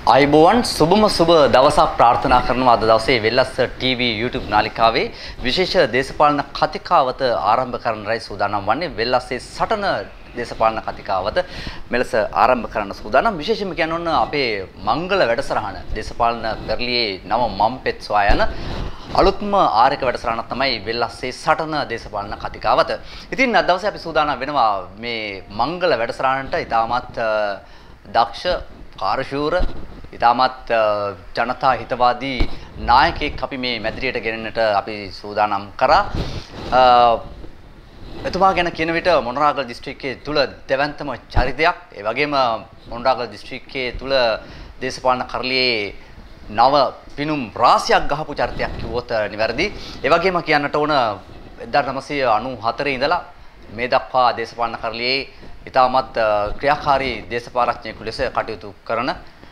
අයිබෝවන් සුබම සුබ දවසක් ප්‍රාර්ථනා කරනවා. අද දවසේ වෙල්ලස්ස TV YouTube නාලිකාවේ විශේෂ දේශපාලන කතිකාවත ආරම්භ කරන්නයි සූදානම් වන්නේ. වෙල්ලස්සේ සටන දේශපාලන කතිකාවත මෙලෙස ආරම්භ කරන්න සූදානම්. විශේෂයෙන්ම කියන්න ඕන අපේ මංගල වැඩසටහන දේශපාලන පෙරළියේ නව මම්පෙත් සොයා යන අලුත්ම ආරක වැඩසටහනක් තමයි වෙල්ලස්සේ සටන දේශපාලන කතිකාවත. ඉතින් අද දවසේ අපි සූදානම් වෙනවා මේ මංගල වැඩසටහනට ඉතාමත් දක්ෂ කාර්යශූර ඉතාමත් ජනතා හිතවාදී නායකයෙක් අපි මේ මැදිරියට ගෙනෙන්නට අපි සූදානම් කරා. එතුමා ගැන කියන විට මොනරාගල දිස්ත්‍රික්කයේ තුල දෙවන්තම චරිතයක්. ඒ වගේම මොනරාගල දිස්ත්‍රික්කයේ තුල දේශපාලන කරලියේ නව පිනුම් රාශියක් ගහපු චරිතයක් කිව්වොත් නිවැරදි. ඒ වගේම කියන්නට ඕන 1994 ඉඳලා මේ දක්වා දේශපාලන කරලියේ ඉතාමත් ක්‍රියාකාරී දේශපාලඥයෙකු ලෙස කටයුතු කරන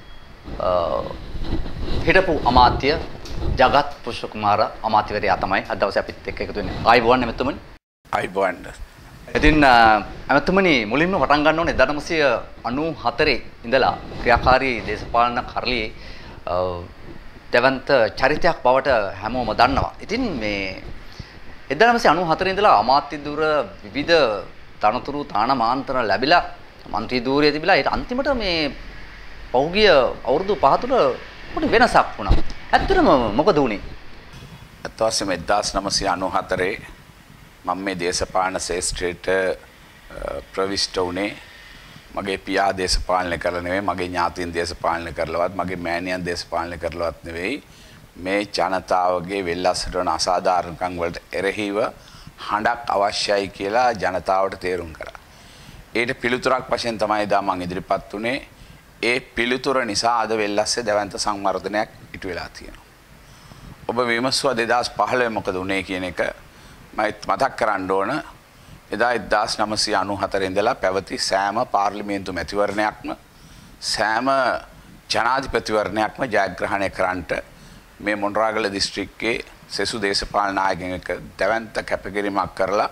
හිටපු අමාත්‍ය ජගත් පුෂ්පකුමාර අමාත්‍යවරයා තමයි අද දවසේ අපිත් එක්ක එකතු වෙන්නේ. ආයිබෝන් එමෙතුමනි. ආයිබෝන්. ඉතින් එමෙතුමනි මුලින්ම පටන් ගන්න ඕනේ 1994 ඉඳලා ක්‍රියාකාරී දේශපාලන කරලියේ දෙවන්ත චරිතයක් බවට හැමෝම දන්නවා. ඉතින් මේ 1994 ඉඳලා අමාත්‍ය දුර විවිධ තනතුරු තානාමාන්තර ලැබිලා മന്ത്രി ධූරයේ තිබිලා ඊට අන්තිමට මේ පෞගිය අවුරුදු 5 තුළ පොඩි වෙනසක් වුණා. ඇත්තටම මොකද වුනේ? අත්වාසියම 1994 මම මේ දේශපාලන ශාස්ත්‍රයට ප්‍රවිෂ්ඨ වුණේ. මගේ පියා දේශපාලනය කරලා නෙවෙයි, මගේ ඥාතීන් දේශපාලනය කරලවත්, මගේ මෑණියන් දේශපාලනය කරලවත් නෙවෙයි. මේ ජනතාවගේ වෙල්ලස්සට අසාධාරණකම් වලට එරෙහිව හඬක් අවශ්‍යයි කියලා ජනතාවට තේරුම් කරා. ඊට පිළිතුරක් වශයෙන් තමයි දා මම ඉදිරිපත් උනේ. ඒ පිළිතුර නිසා අද වෙල්ලස්සේ දැවැන්ත සංවර්ධනයක් ඉටු වෙලා තියෙනවා. ඔබ විමසුවා 2015 මොකද උනේ කියන එක මම මතක් කරන්න ඕන. එදා 1994 ඉඳලා පැවති සෑම පාර්ලිමේන්තු මැතිවරණයක්ම සෑම ජනාධිපතිවරණයක්ම ජයග්‍රහණය කරන්නට මේ මොණරාගල දිස්ත්‍රික්කයේ සෙසු දේශපාලන නායකයෙක් දැවැන්ත කැපකිරීමක් කරලා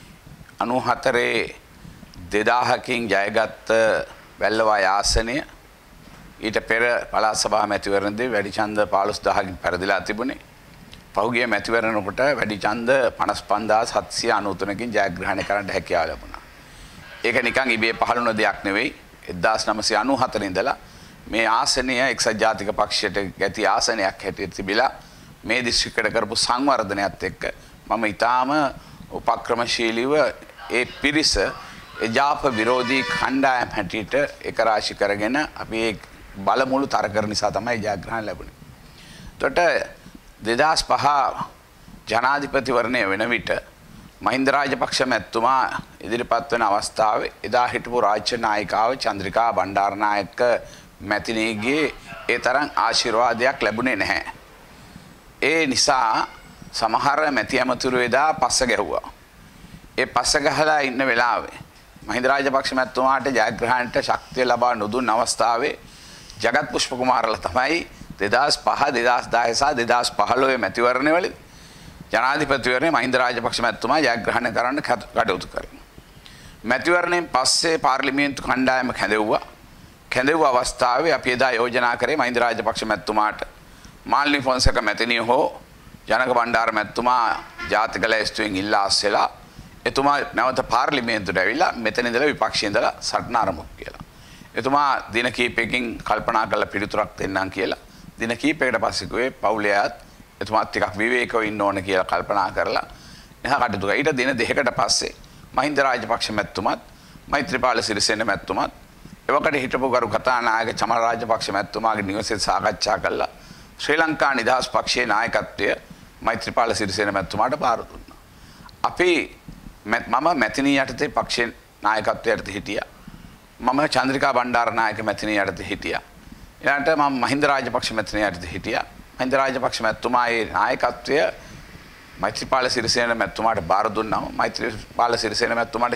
94 2000කින් ජයගත් වැල්ලවා ආසනය ඊට පෙර පළාත් සභා මැතිවරණදී වැඩි ඡන්ද 15000කින් පෙරදිලා තිබුණේ. පහුගිය මැතිවරණකට වැඩි ඡන්ද 55793කින් ජයග්‍රහණය කරන්න හැකියාව ලැබුණා. ඒක නිකන් ඉබේ පහළ වුණ දෙයක් නෙවෙයි. 1994 ඉඳලා මේ ආසනය එක්සත් ජාතික පක්ෂයට ගැති ආසනයක් හැටියට තිබිලා මේ දිස්ත්‍රික්කයට කරපු සංවර්ධනයත් එක්ක මම ඊටාම උපක්‍රමශීලීව ඒ පිරිස එජාප විරෝධී කණ්ඩායම් හැටියට එක රාශි කරගෙන අපි ඒ බලමුළු තර කරන නිසා තමයි ජයග්‍රහණ ලැබුණේ. එතකොට 2005 ජනාධිපතිවරණය වෙන විට මහින්ද රාජපක්ෂ මැතිතුමා ඉදිරිපත් වෙන අවස්ථාවේ එදා හිටපු රාජ්‍ය නායිකාව චන්ද්‍රිකා බණ්ඩාරනායක මැතිණියගේ ඒ තරම් ආශිර්වාදයක් ලැබුණේ නැහැ. ඒ නිසා සමහර මැති ඇමතුරු එදා පස්ස ගැහුවා. ඒ පස්ස ගහලා ඉන්න වෙලාවේ මහින්ද රාජපක්ෂ මැතිතුමාට ජයග්‍රහණයට ශක්තිය ලබා නොදුන් අවස්ථාවේ ජගත් පුෂ්පකුමාරලා තමයි 2005 2010 සහ 2015 මැතිවරණවලදී ජනාධිපතිවරණය මහින්ද රාජපක්ෂ මැතිතුමා ජයග්‍රහණය කරන්න කටයුතු කරනවා. මැතිවරණයෙන් පස්සේ පාර්ලිමේන්තු කණ්ඩායම කැඳෙව්ව අවස්ථාවේ අපි එදා යෝජනා කරේ මහින්ද රාජපක්ෂ මැතිතුමාට මාල්නි ෆොන්සේක මැතිණිය හෝ ජනක බණ්ඩාර මැතිතුමා ජාතික ලැයිස්තුවෙන් ඉල්ලා අස්සෙලා එතුමා නැවත පාර්ලිමේන්තුවට ඇවිල්ලා මෙතන ඉඳලා විපක්ෂයේ ඉඳලා සටන ආරම්භ කියලා. එතුමා දින කිහිපයකින් කල්පනා කරලා පිළිතුරක් දෙන්නම් කියලා දින කිහිපයකට පස්සේ ගියේ පවුලයාත් එතුමාත් ටිකක් විවේකව ඉන්න ඕන කියලා කල්පනා කරලා එහා කටයුතු කරා. ඊට දින දෙකකට පස්සේ මහින්ද රාජපක්ෂ මැතිතුමාත් මෛත්‍රීපාල සිරිසේන මැතිතුමාත් එවකට හිටපු ගරු කතානායක චමල් රාජපක්ෂ මැතිතුමාගේ නිවසේ සාකච්ඡා කළා. ශ්‍රී ලංකා නිදහස් පක්ෂයේ නායකත්වය මෛත්‍රීපාල සිරිසේන මැතිතුමාට බාර දුන්නා. අපි මම මැතිණිය යටතේ පක්ෂයේ නායකත්වයට හිටියා. මම චන්ද්‍රිකා බණ්ඩාරනායක මැතිණිය යටතේ හිටියා. ඊළඟට මම මහින්ද රාජපක්ෂ මැතිණිය යටතේ හිටියා. මහින්ද රාජපක්ෂ මැතිතුමාගේ නායකත්වය මෛත්‍රීපාල සිරිසේන මැතිතුමාට බාර දුන්නා. මෛත්‍රීපාල සිරිසේන මැතිතුමාට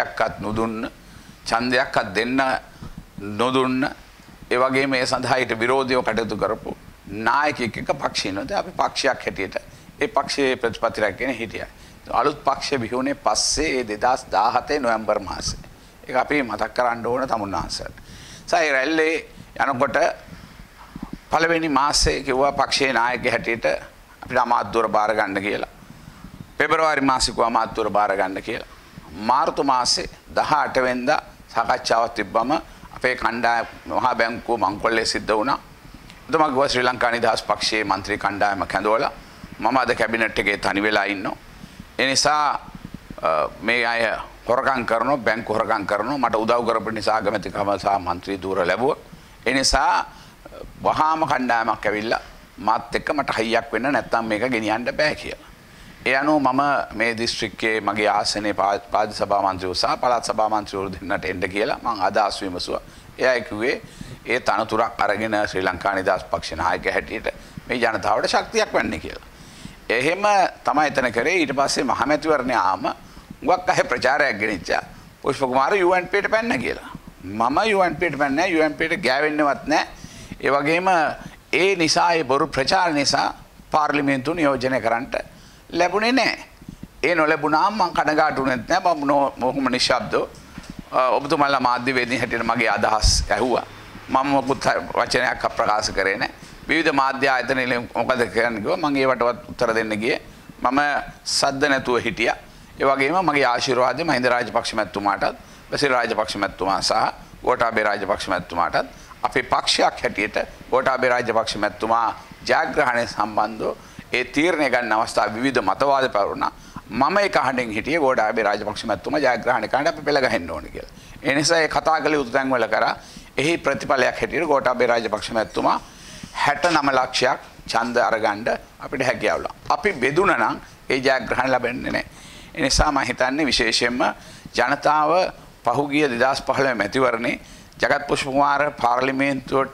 ඡන්දයක්වත් දෙන්න නොදුන්න ඒ වගේම ඒ සඳහා ඊට විරෝධීව කටයුතු කරපු නායකයෙක් එක පක්ෂිනොත් අපි පක්ෂයක් හැටියට ඒ පක්ෂයේ ප්‍රතිපත්ති රැකගෙන හිටියා. අලුත් පක්ෂ බිහිවුනේ පස්සේ 2017 නොවැම්බර් මාසේ. ඒක අපි මතක් කරන්න ඕන තමුන්නාන්සට. සයි රැල්ලේ යනකොට පළවෙනි මාසේ කිව්වා පක්ෂයේ නායකයෙක් හැටියට අපිට අමාත්‍යවරු බාර ගන්න කියලා. පෙබරවාරි මාසේ කිව්වා අමාත්‍යවරු බාර ගන්න කියලා. මාර්තු මාසේ 18 වෙනිදා සාකච්ඡාවක් තිබ්බම අපේ කණ්ඩායම මහා බැංකුව මංකොල්ලේ සිද්ධ වුණා. එතම ගියා ශ්‍රී ලංකා නිදහස් පක්ෂයේ മന്ത്രി කණ්ඩායම කැඳවලා මම අද කැබිනට් එකේ තනි වෙලා ඉන්නවා. ඒ නිසා මේ අය හොරකම් කරනවා, බැංකු හොරකම් කරනවා. මට උදව් කරපු නිසා අගමැතිකම සහ മന്ത്രി ධූර ලැබුවා. ඒ නිසා වහාම කණ්ඩායමක් ඇවිල්ලා මාත් එක්ක මට හයියක් වෙන්න නැත්නම් මේක ගෙනියන්න බෑ කියලා. ඒ අනුව මම මේ දිස්ත්‍රික්කයේ මගේ ආසනයේ පාද සභා මන්ත්‍රීව සහ පළාත් සභා මන්ත්‍රීවරු දෙන්නට එන්න කියලා මම අදහස් විමසුවා. එයා කිව්වේ ඒ තනතුරක් අරගෙන ශ්‍රී ලංකා නිදහස් පක්ෂ නායකයා හැටියට මේ ජනතාවට ශක්තියක් වෙන්නේ කියලා. එහෙම තමයි එතන කරේ. ඊට පස්සේ මහමැතිවරණය ආම උගක් අය ප්‍රචාරයක් ගෙනිච්චා. පුෂ්ප කුමාර UNPට පැන්න කියලා. මම UNPට පැන්නේ නැහැ. UNPට ගෑවෙන්නවත් නැහැ. ඒ වගේම ඒ නිසා ඒ බොරු ප්‍රචාර නිසා පාර්ලිමේන්තුව නියෝජනය කරන්නට ලැබුණේ නැහැ. ඒ නොලැබුණාම මම කනගාටු වෙන්නේ නැහැ. මම මොහොම නිශ්ශබ්දව ඔබතුමාලා මාධ්‍යවේදීන් හැටියට මගේ අදහස් ඇහුවා. මම මොකුත් වචනයක් අප්‍රකාශ කරේ නැහැ. විවිධ මාධ්‍ය ආයතන වලින් මොකද කියන්නේ කිව්වා. මම ඒවටවත් උත්තර දෙන්න ගියේ. මම සද්ද නැතුව හිටියා. ඒ වගේම මගේ ආශිර්වාදය මහින්ද රාජපක්ෂ මැතිතුමාටත්, බසිල් රාජපක්ෂ මැතිතුමා සහ ගෝඨාභය රාජපක්ෂ මැතිතුමාටත් අපේ පක්ෂයක් හැටියට ගෝඨාභය රාජපක්ෂ මැතිතුමා ජයග්‍රහණය සම්බන්ධව ඒ තීරණය ගන්න අවස්ථාව විවිධ මතවාද පැවරුණා. මම ඒක අහන්න හිටියේ ගෝඨාභය රාජපක්ෂ මැතිතුමා ජයග්‍රහණය කරන්න අපි පෙළ ගහන්න ඕනේ කියලා. ඒ නිසා ඒ කතා කළ යුතු තැන් වල කරා එහි ප්‍රතිඵලයක් හැටියට ගෝඨාභය රාජපක්ෂ මැතිතුමා 69 ලක්ෂයක් ඡන්ද අරගන්න අපිට හැකියාව වුණා. අපි බෙදුණා නම් ඒ ජයග්‍රහණ ලැබෙන්නේ නැහැ. ඒ නිසා මම හිතන්නේ විශේෂයෙන්ම ජනතාව පහුගිය 2015 මැතිවරණේ ජගත් පුෂ්ප කුමාර පාර්ලිමේන්තුවට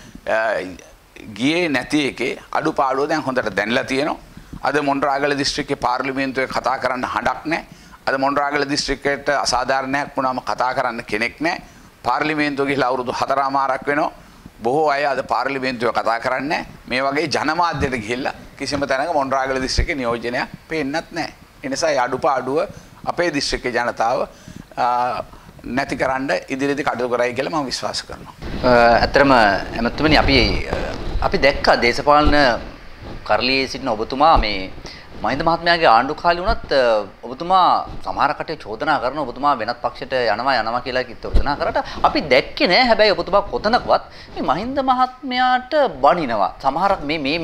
ගියේ නැති එකේ අඩුපාඩුව දැන් හොඳට දැනලා තියෙනවා. අද මොණරාගල දිස්ත්‍රික්කේ පාර්ලිමේන්තුවේ කතා කරන්න හඬක් නැහැ. අද මොණරාගල දිස්ත්‍රික්කයට අසාධාරණයක් වුණාම කතා කරන්න කෙනෙක් නැහැ. පාර්ලිමේන්තුව ගිහලා අවුරුදු 4මාරක් වෙනවා. බොහෝ අය අද පාර්ලිමේන්තුවේ කතා කරන්නේ මේ වගේ ජනමාධ්‍යයට ගිහිල්ලා කිසිම තැනක මොණරාගල දිස්ත්‍රික්කේ නියෝජනයක් පේන්නත් නැහැ. ඒ නිසා ඒ අඩුපාඩුව අපේ දිස්ත්‍රික්කේ ජනතාව නැති කරන්න ඉදිරියේදී කටයුතු කරයි කියලා මම විශ්වාස කරනවා. ඇත්තටම එමතුමනි අපි දැක්කා දේශපාලන කරලියේ සිටින ඔබතුමා මේ මහින්ද මහත්මයාගේ ආණ්ඩු කාලේ වුණත් ඔබතුමා සමහර කටේ චෝදනා කරන ඔබතුමා වෙනත් පක්ෂයට යනවා කියලා චෝදනා කරාට අපි දැක්කේ නෑ. හැබැයි ඔබතුමා කොතනකවත් මේ මහින්ද මහත්මයාට බනිනවා. සමහරක්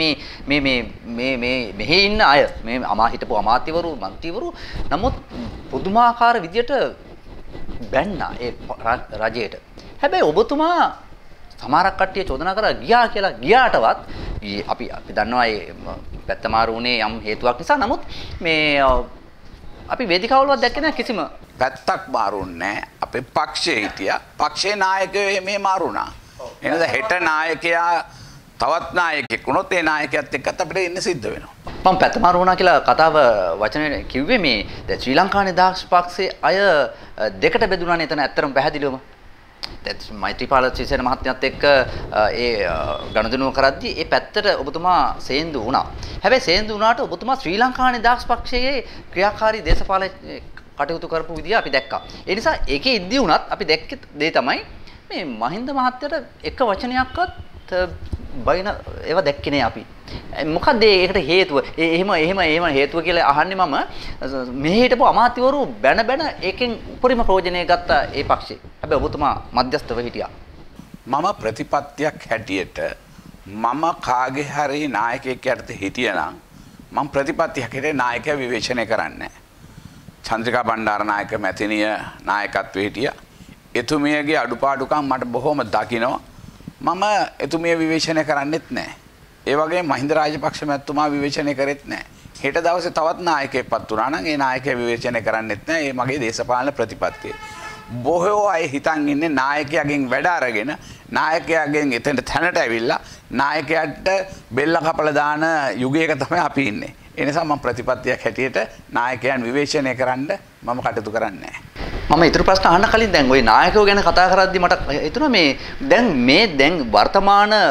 මෙහි ඉන්න අය මේ හිටපු අමාත්‍යවරු මන්ත්‍රීවරු නමුත් පුදුමාකාර විදියට බැන්නා ඒ රජයට. හැබැයි ඔබතුමා සමහරක් කට්ටිය චෝදනා කරා ගියාටවත් අපි දන්නවා ඒ පැත්ත මාරු වුණේ යම් හේතුවක් නිසා. නමුත් මේ අපි වේදිකාවලවත් දැක්කේ නැහැ කිසිම පැත්තක් මාරුන්නේ නැහැ. අපේ පක්ෂයේ හිටියා. පක්ෂේ නායකයෝ මේ මාරුණා. එහෙනම් හෙට නායකයා තවත් නායකයෙක් වුණොත් ඒ නායකයාත් එක්කත් අපිට ඉන්න සිද්ධ වෙනවා. මම පැත්ත මාරු වුණා කියලා කතාව වචනේ කිව්වේ මේ දැන් ශ්‍රී ලංකා නිදහස් පක්ෂයේ අය දෙකට බෙදුණානේ එතන ඇත්තටම පැහැදිලිවම. දැන් මෛත්‍රීපාල සිරිසේන මහත්මයාත් එක්ක ඒ ගනුදෙනුව කරද්දී ඒ පැත්තට ඔබතුමා සේන්දු වුණා. හැබැයි සේන්දු වුණාට ඔබතුමා ශ්‍රී ලංකා නිදහස් පක්ෂයේ ක්‍රියාකාරී දේශපාලන කටයුතු කරපු විදිය අපි දැක්කා. ඒ නිසා ඒකේ ඉද්දී වුණත් අපි දැක්ක දේ තමයි මේ මහින්ද මහත්තයට එක වචනයක්වත් බයින ඒව දැක්කේ නෑ අපි. මොකද ඒකට හේතුව? එහෙම හේතුව කියලා අහන්නේ මම මෙහි හිටපු අමාත්‍යවරු බැන ඒකෙන් උපරිම ප්‍රයෝජනය ගත්ත ඒ පක්ෂේ. හැබැයි ඔබතුමා මධ්‍යස්ථව හිටියා. මම ප්‍රතිපත්තියක් හැටියට මම කාගේ හරි නායකයෙක් යටතේ හිටියනම් මම ප්‍රතිපත්තියක් හැටියට නායකයා විවේචනය කරන්නේ නැහැ. චන්ද්‍රිකා බණ්ඩාරනායක මැතිණිය නායකත්වයේ හිටියා. එතුමියගේ අඩුපාඩුකම් මට බොහොම දකිනවා. මම එතුමිය විවේචනය කරන්නෙත් නැහැ. ඒ වගේ මහින්ද රාජපක්ෂ මැතිතුමා විවේචනය කරෙත් නැහැ. හෙට දවසේ තවත් නායකයෙක්පත් වුණා නම් ඒ නායකයා විවේචනය කරන්නෙත් නැහැ. ඒ මගේ දේශපාලන ප්‍රතිපත්තිය. බොහෝ අය හිතන් ඉන්නේ නායකයාගෙන් වැඩ අරගෙන නායකයාගෙන් එතනට තැනට ඇවිල්ලා නායකයාට බෙල්ල කපලා දාන යුගයක තමයි අපි ඉන්නේ. ඒ නිසා මම ප්‍රතිපත්තියක් හැටියට නායකයන් විවේචනය කරන්න මම කටයුතු කරන්නේ නැහැ. මම ඊටු ප්‍රශ්න අහන්න කලින් දැන් ওই නායකයෝ ගැන කතා කරද්දි මට හිතුණා මේ දැන් වර්තමාන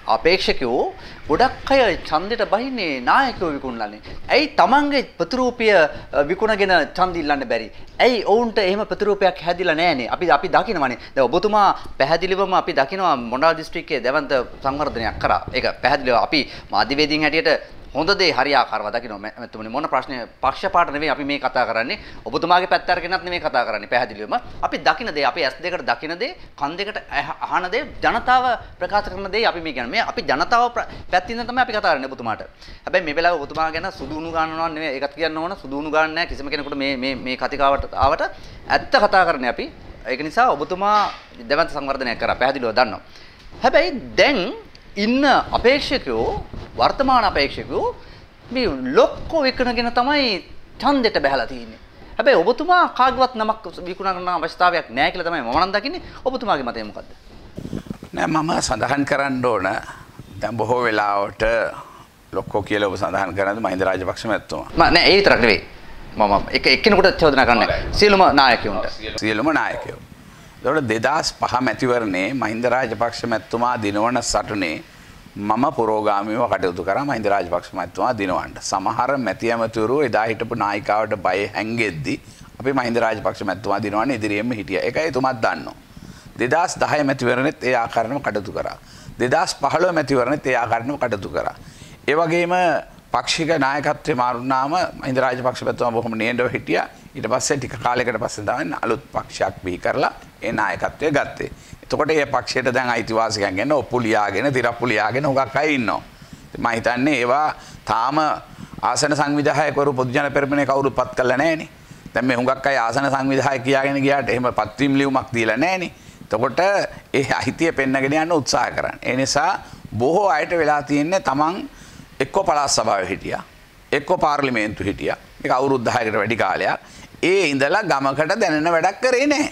අපේක්ෂකයෝ ගොඩක් අය ඡන්දෙට බහින්නේ නායකයෝ විකුණලානේ. ඇයි තමන්ගේ ප්‍රතිරූපය විකුණගෙන ඡන්ද ඉල්ලන්න බැරි? ඇයි ඔවුන්ට එහෙම ප්‍රතිරූපයක් හැදිලා නැහනේ? අපි දකිනවනේ. දැන් ඔබතුමා පැහැදිලිවම අපි දකිනවා මොණ්ඩාල දිස්ත්‍රික්කයේ දැවන්ත සංවර්ධනයක් කරා. ඒක පැහැදිලිව අපි මාධ්‍යවේදීන් හැටියට හොඳ දේ හරියාකාරව දකිනවා. මැතිතුමනි මොන ප්‍රශ්නේ පක්ෂපාත නෙවෙයි අපි මේ කතා කරන්නේ. ඔබතුමාගේ පැත්ත අරගෙනත් නෙවෙයි කතා කරන්නේ. පැහැදිලිවම අපි දකින දේ, අපි S2කට දකින දේ, කන් දෙකට අහන දේ, ජනතාව ප්‍රකාශ කරන දේ අපි මේ කියන්නේ. මේ අපි ජනතාව පැත්තින් තමයි අපි කතා කරන්නේ ඔබතුමාට. හැබැයි මේ වෙලාවේ ඔබතුමා ගැන සුදුුණු ගන්නවා නෙවෙයි. ඒකත් කියන්න ඕන. සුදුුණු ගන්න නැහැ කිසිම කෙනෙකුට මේ කතිකාවට ආවට ඇත්ත කතා කරන්නේ අපි. ඒක නිසා ඔබතුමා දෙවන්ත සංවර්ධනයක් කරා. පැහැදිලිව දන්නවා. හැබැයි දැන් ඉන්න අපේක්ෂකයෝ වර්තමාන අපේක්ෂකයෝ මේ ලොක්කෝ විකුණගෙන තමයි ඡන්දෙට බහලා තියෙන්නේ. හැබැයි ඔබතුමා කාගවත් නමක් විකුණන අවස්ථාවක් නැහැ කියලා තමයි මම නම් දකින්නේ. ඔබතුමාගේ මතය මොකද්ද? නෑ මම සඳහන් කරන්න ඕන දැන් බොහෝ වෙලාවට ලොක්කෝ කියලා ඔබ සඳහන් කරන්නේ මහින්ද රාජපක්ෂ මැතිතුමා. නෑ ඒ විතරක් නෙවෙයි. මම එක්කෙනෙකුට චෝදනා කරන්නේ සියලුම නායකයන්ට. සියලුම නායකයෝ. ඒතකොට 2005 මැතිවරණේ මහින්ද රාජපක්ෂ මැතිතුමා දිනවන සටනේ මම පුරෝගාමීව කටයුතු කරා මහින්ද රාජපක්ෂ මැතිතුමා දිනවන්න. සමහර මැති ඇමතිවරු එදා හිටපු නායිකාවට බය හැංගෙද්දි අපි මහින්ද රාජපක්ෂ මැතිතුමා දිනවන්න ඉදිරියෙම හිටියා. ඒකයි එතුමාත් දන්නවා. 2010 මැතිවරණෙත් ඒ ආකාරයෙන්ම කටයුතු කරා. 2015 මැතිවරණෙත් ඒ ආකාරයෙන්ම කටයුතු කරා. ඒ වගේම පාක්ෂික නායකත්වයේ මාරුනාම මහින්ද රාජපක්ෂ මැතිතුමා බොහොම නියඬව හිටියා. ඊට පස්සේ ටික කාලයකට පස්සේ තමයි අලුත් පක්ෂයක් බිහි කරලා ඒ නායකත්වය ගත්තේ. එතකොට මේ පක්ෂයට දැන් අයිතිවාසිකම් ගැන ඔප්පු ලියාගෙන තිරප්පු ලියාගෙන හුඟක් අය ඉන්නවා. මම හිතන්නේ ඒවා තාම ආසන සංවිධායකවරු පොදු ජන පෙරමුණේ කවුරුත් පත් කරලා නැහනේ. දැන් මේ හුඟක් අය ආසන සංවිධායක කියාගෙන ගියාට එහෙම පත්වීම් ලියුමක් දීලා නැහනේ. එතකොට ඒ අයිතිය පෙන්නගෙන යන්න උත්සාහ කරන්න. ඒ නිසා බොහෝ අයට වෙලා තියෙන්නේ තමන් එක්ක පළාත් සභාවේ හිටියා. එක්ක පාර්ලිමේන්තු හිටියා. මේක අවුරුදු 10කට වැඩි කාලයක්. ඒ ඉඳලා ගමකට දැනෙන වැඩක් කරේ නැහැ.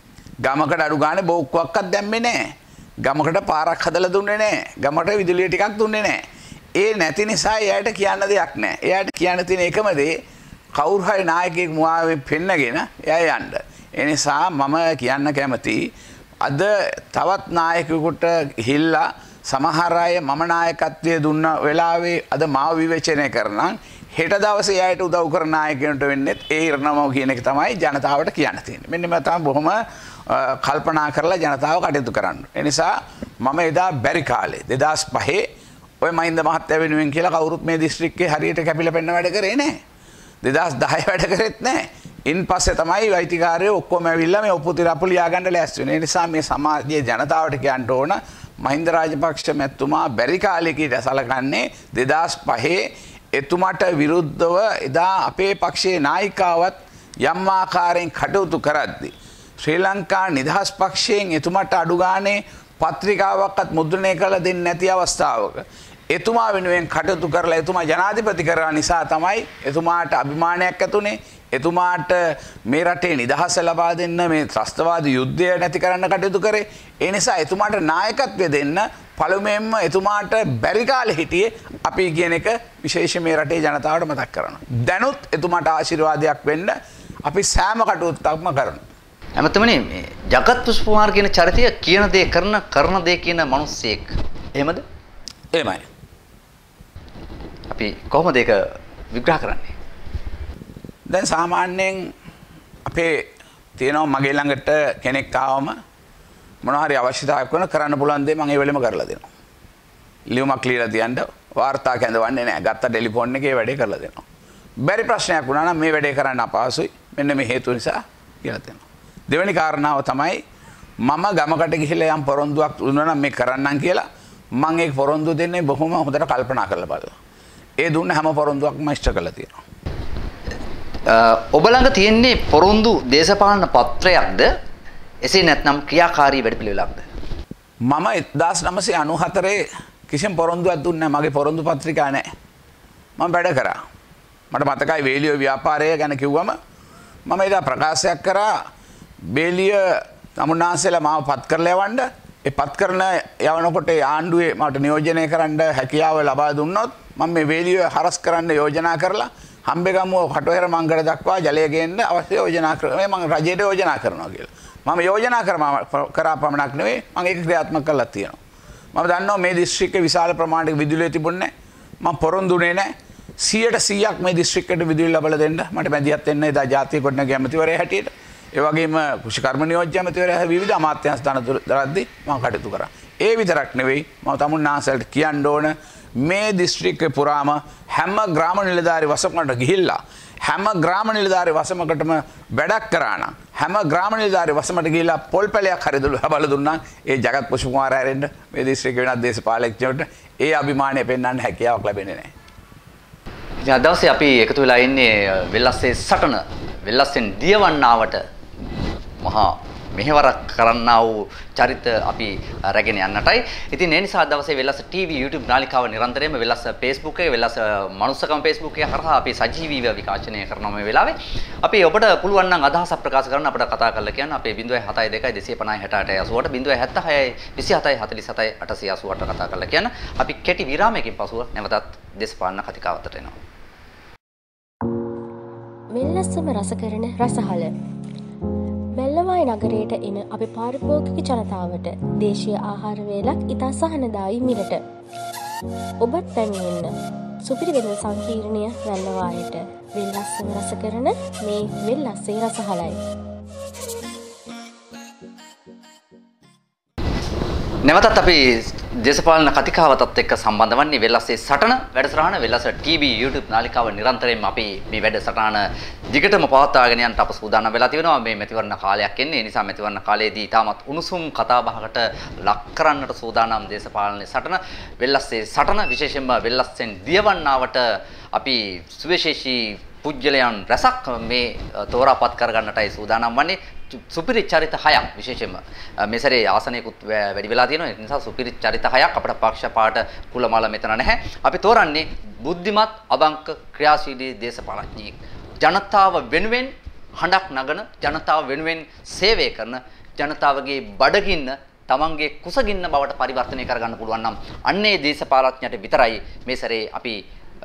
ගමකට අඩු ගානේ බෝක්කුවක්වත් දැම්මේ නැහැ. ගමකට පාරක් හදලා දුන්නේ නැහැ. ගමට විදුලිය ටිකක් දුන්නේ නැහැ. ඒ නැති නිසා එයාට කියන්න දෙයක් නැහැ. එයාට කියන්න තියෙන එකම දේ කවුරු හරි නායකයෙක් මුවාවෙන් පෙන්නගෙන එයා යන්න. ඒ නිසා මම කියන්න කැමතියි අද තවත් නායකයෙකුට ගිහිල්ලා සමහර අය මම නායකත්වයේ දුන්න වෙලාවේ අද මාව විවේචනය කරනනම් හෙට දවසේ එයාට උදව් කරන නායකයන්ට වෙන්නේ ඒ ඉරණමව කියන එක තමයි ජනතාවට කියන්න තියෙන්නේ. මෙන්න මේ තමයි බොහොම කල්පනා කරලා ජනතාව කටයුතු කරන්න. ඒ නිසා මම එදා බැරි කාලේ 2005 ඔය මහින්ද මහත්තයා වෙනුවෙන් කියලා කවුරුත් මේ දිස්ත්‍රික්කේ හරියට කැපිලා පෙන්න වැඩ කරේ නැහැ. 2010 වැඩ කරෙත් නැහැ. ඉන් පස්සේ තමයි වෛතිකාරයෝ ඔක්කොම ඇවිල්ලා මේ ඔප්පු තිරප්පු ලියා ගන්න ලෑස්ති වෙන්නේ. ඒ නිසා මේ සමාජයේ ජනතාවට කියන්න ඕන මහින්ද රාජපක්ෂ මැතිතුමා බැරි කාලෙකට සලකන්නේ 2005 එතුමාට විරුද්ධව එදා අපේ පක්ෂයේ නායිකාවත් යම් ආකාරයෙන් කටයුතු කරද්දී ශ්‍රී ලංකා නිදහස් පක්ෂයෙන් එතුමාට අඩු ගානේ පත්‍රිකාවක්වත් මුද්‍රණය කළ දෙන්නේ නැති අවස්ථාවක එතුමා වෙනුවෙන් කටයුතු කරලා එතුමා ජනාධිපති කරා නිසා තමයි එතුමාට අභිමානයක් ඇතුනේ. එතුමාට මේ රටේ නිදහස ලබා දෙන්න මේ ත්‍රස්තවාදී යුද්ධය නැති කරන්න කටයුතු කරේ. ඒ නිසා එතුමාට නායකත්වය දෙන්න පළමුවෙන්ම එතුමාට බැරි කාලේ හිටියේ අපි කියන එක විශේෂයෙන් මේ රටේ ජනතාවට මතක් කරනවා. දැනුත් එතුමාට ආශිර්වාදයක් වෙන්න අපි සෑම කටයුත්තක්ම කරනවා. එමෙතනනේ මේ ජගත් පුෂ්පකුමාර කියන චරිතය කියන දේ කරන දේ කියන මිනිස්සෙක්. එහෙමද? එහෙමයි. අපි කොහොමද ඒක විග්‍රහ කරන්නේ? දැන් සාමාන්‍යයෙන් අපේ තියෙනවා මගේ ළඟට කෙනෙක් ආවම මොනවා හරි අවශ්‍යතාවයක් වෙන කරන්න පුළුවන් දේ මම ඒ වෙලෙම කරලා දෙනවා. ලියුමක් ලියලා තියන්න වාර්තා කැඳවන්නේ නැහැ. ගත්ත ටෙලිෆෝන් එකේ වැඩේ කරලා දෙනවා. බැරි ප්‍රශ්නයක් වුණා නම් මේ වැඩේ කරන්න අපහසුයි. මෙන්න මේ හේතු නිසා කියලා දෙනවා. දෙවෙනි කාරණාව තමයි මම ගමකට ගිහිල්ලා යම් පොරොන්දුවක් දුන්නා නම් මේ කරන්නම් කියලා මම ඒ පොරොන්දු දෙන්නේ බොහොම හොඳට කල්පනා කරලා බලලා. ඒ දුන්න හැම පොරොන්දුවක්ම ඉෂ්ට කරලා තියෙනවා. ඔබ ළඟ තියෙන්නේ පොරොන්දු දේශපාලන පත්‍රයක්ද? එසේ නැත්නම් ක්‍රියාකාරී වැඩපිළිවෙලක්ද? මම 1994 කිසිම පොරොන්දුවක් දුන්නේ නැහැ. මගේ පොරොන්දු පත්‍රිකා නැහැ. මම වැඩ කරා. මට මතකයි වේලියෝ ව්‍යාපාරය ගැන කිව්වම මම එදා ප්‍රකාශයක් කරා බේලිය තමුන්නාන්සේලා මාව පත් කරලා යවන්න. ඒ පත් කරන යවනකොට ආණ්ඩුවේ මට නියෝජනය කරන්න හැකියාව ලබා දුන්නොත් මම මේ වේලිය හරස් කරන්න යෝජනා කරලා හම්බෙගමුව කටුහෙර මංගල දක්වා ජලය ගේන්න අවශ්‍ය යෝජනා කරනවා. මම රජයට යෝජනා කරනවා කියලා. මම යෝජනා කරා පමණක් නෙවෙයි මම ඒක ක්‍රියාත්මක කරලා තියෙනවා. මම දන්නවා මේ දිස්ත්‍රික්කේ විශාල ප්‍රමාණයක විදුලිය තිබුණේ නැහැ. මම පොරොන්දුනේ නැහැ. 100% මේ දිස්ත්‍රික්කයට විදුලිය ලබා දෙන්න මට මැදිහත් වෙන්න එදා ජාතික ගොඩනැගිලි ඇමතිවරයා හැටියට. ඒ වගේම කෘෂිකර්ම නියෝජ්‍ය ඇමතිවරයා විවිධ අමාත්‍යාංශ දරද්දී මම කටයුතු කරා. ඒ විතරක් නෙවෙයි මම තමුන්නාන්සලට කියන්න ඕන මේ දිස්ත්‍රික්කේ පුරාම හැම ග්‍රාම නිලධාරි වසමකට ගිහිල්ලා හැම ග්‍රාම නිලධාරි වසමකටම වැඩක් කරා නම් හැම ග්‍රාම නිලධාරි වසමකට ගිහිල්ලා පොල් පැලයක් හරි බල දුන්නා ඒ ජගත් පුෂ්ප කුමාර හැරෙන්න මේ දිස්ත්‍රික්කේ වෙනත් දේශපාලකයෙකුට ඒ අභිමානය පෙන්වන්න හැකියාවක් ලැබෙන්නේ නැහැ. ඉතින් අද දවසේ අපි එකතු වෙලා ඉන්නේ වෙල්ලස්සේ සටන වෙල්ලස්සෙන් දියවන්නාවට මහා මෙහෙවරක් කරන්නා වූ චරිත අපි රැගෙන යන්නටයි. ඉතින් ඒ නිසා දවසේ වෙල්ලස්ස TV YouTube නාලිකාව නිරන්තරයෙන්ම වෙල්ලස්ස Facebook එකේ වෙල්ලස්ස මනුස්සකම Facebook එකේ හරහා අපි සජීවීව විකාශනය කරනවා මේ වෙලාවේ. අපි ඔබට පුළුවන් නම් අදහසක් ප්‍රකාශ කරන්න අපිට කතා කරලා කියන්න අපේ 072 250 68 68 027 47 888 කතා කරලා කියන්න. අපි කෙටි විරාමයකින් පසුව නැවතත් දේශපාලන කතිකාවතට එනවා. වෙල්ලස්සම රස කරන රසහල බැල්ලවායි නගරයට එන අපි පාරිභෝගික ජනතාවට දේශීය ආහාර වේලක් ඉතා සහනදායි මිලට. ඔබත් පැමිණෙන්න සුපිරි වෙළඳ සංකීර්ණය වැල්ලවායට වෙල්ලස්සම රස කරන මේ වෙල්ලස්සේ රසහලයි. නැවතත් අපි දේශපාලන කතිකාවතත් එක්ක සම්බන්ධ වන්නේ වෙල්ලස්සේ සටන වැඩසටහන වෙල්ලස්ස TV YouTube නාලිකාව නිරන්තරයෙන්ම අපි මේ වැඩසටහන දිගටම පවත්වාගෙන යන්න අප සූදානම් වෙලා තියෙනවා. මේ මැතිවරණ කාලයක් එන්නේ. ඒ නිසා මැතිවරණ කාලයේදී තාමත් උණුසුම් කතා බහකට ලක් කරන්නට සූදානම් දේශපාලන සටන වෙල්ලස්සේ සටන විශේෂයෙන්ම වෙල්ලස්සෙන් දියවන්නාවට අපි සුවිශේෂී පුජ්‍යලයන් රසක් මේ තෝරාපත් කරගන්නටයි සූදානම් වන්නේ. සුපිරි චරිත 6ක් විශේෂයෙන්ම මේ සැරේ ආසනයකුත් වැඩි වෙලා තියෙනවා. ඒ නිසා සුපිරි චරිත 6ක් අපේ පක්ෂපාත කුලමල මෙතන නැහැ. අපි තෝරන්නේ බුද්ධිමත් අවංක ක්‍රියාශීලී දේශපාලඥයෙක්. ජනතාව වෙනුවෙන් හඬක් නගන, ජනතාව වෙනුවෙන් සේවය කරන, ජනතාවගේ බඩගින්න තමන්ගේ කුසගින්න බවට පරිවර්තනය කරගන්න පුළුවන් නම් අන්නේ දේශපාලඥයට විතරයි මේ සැරේ අපි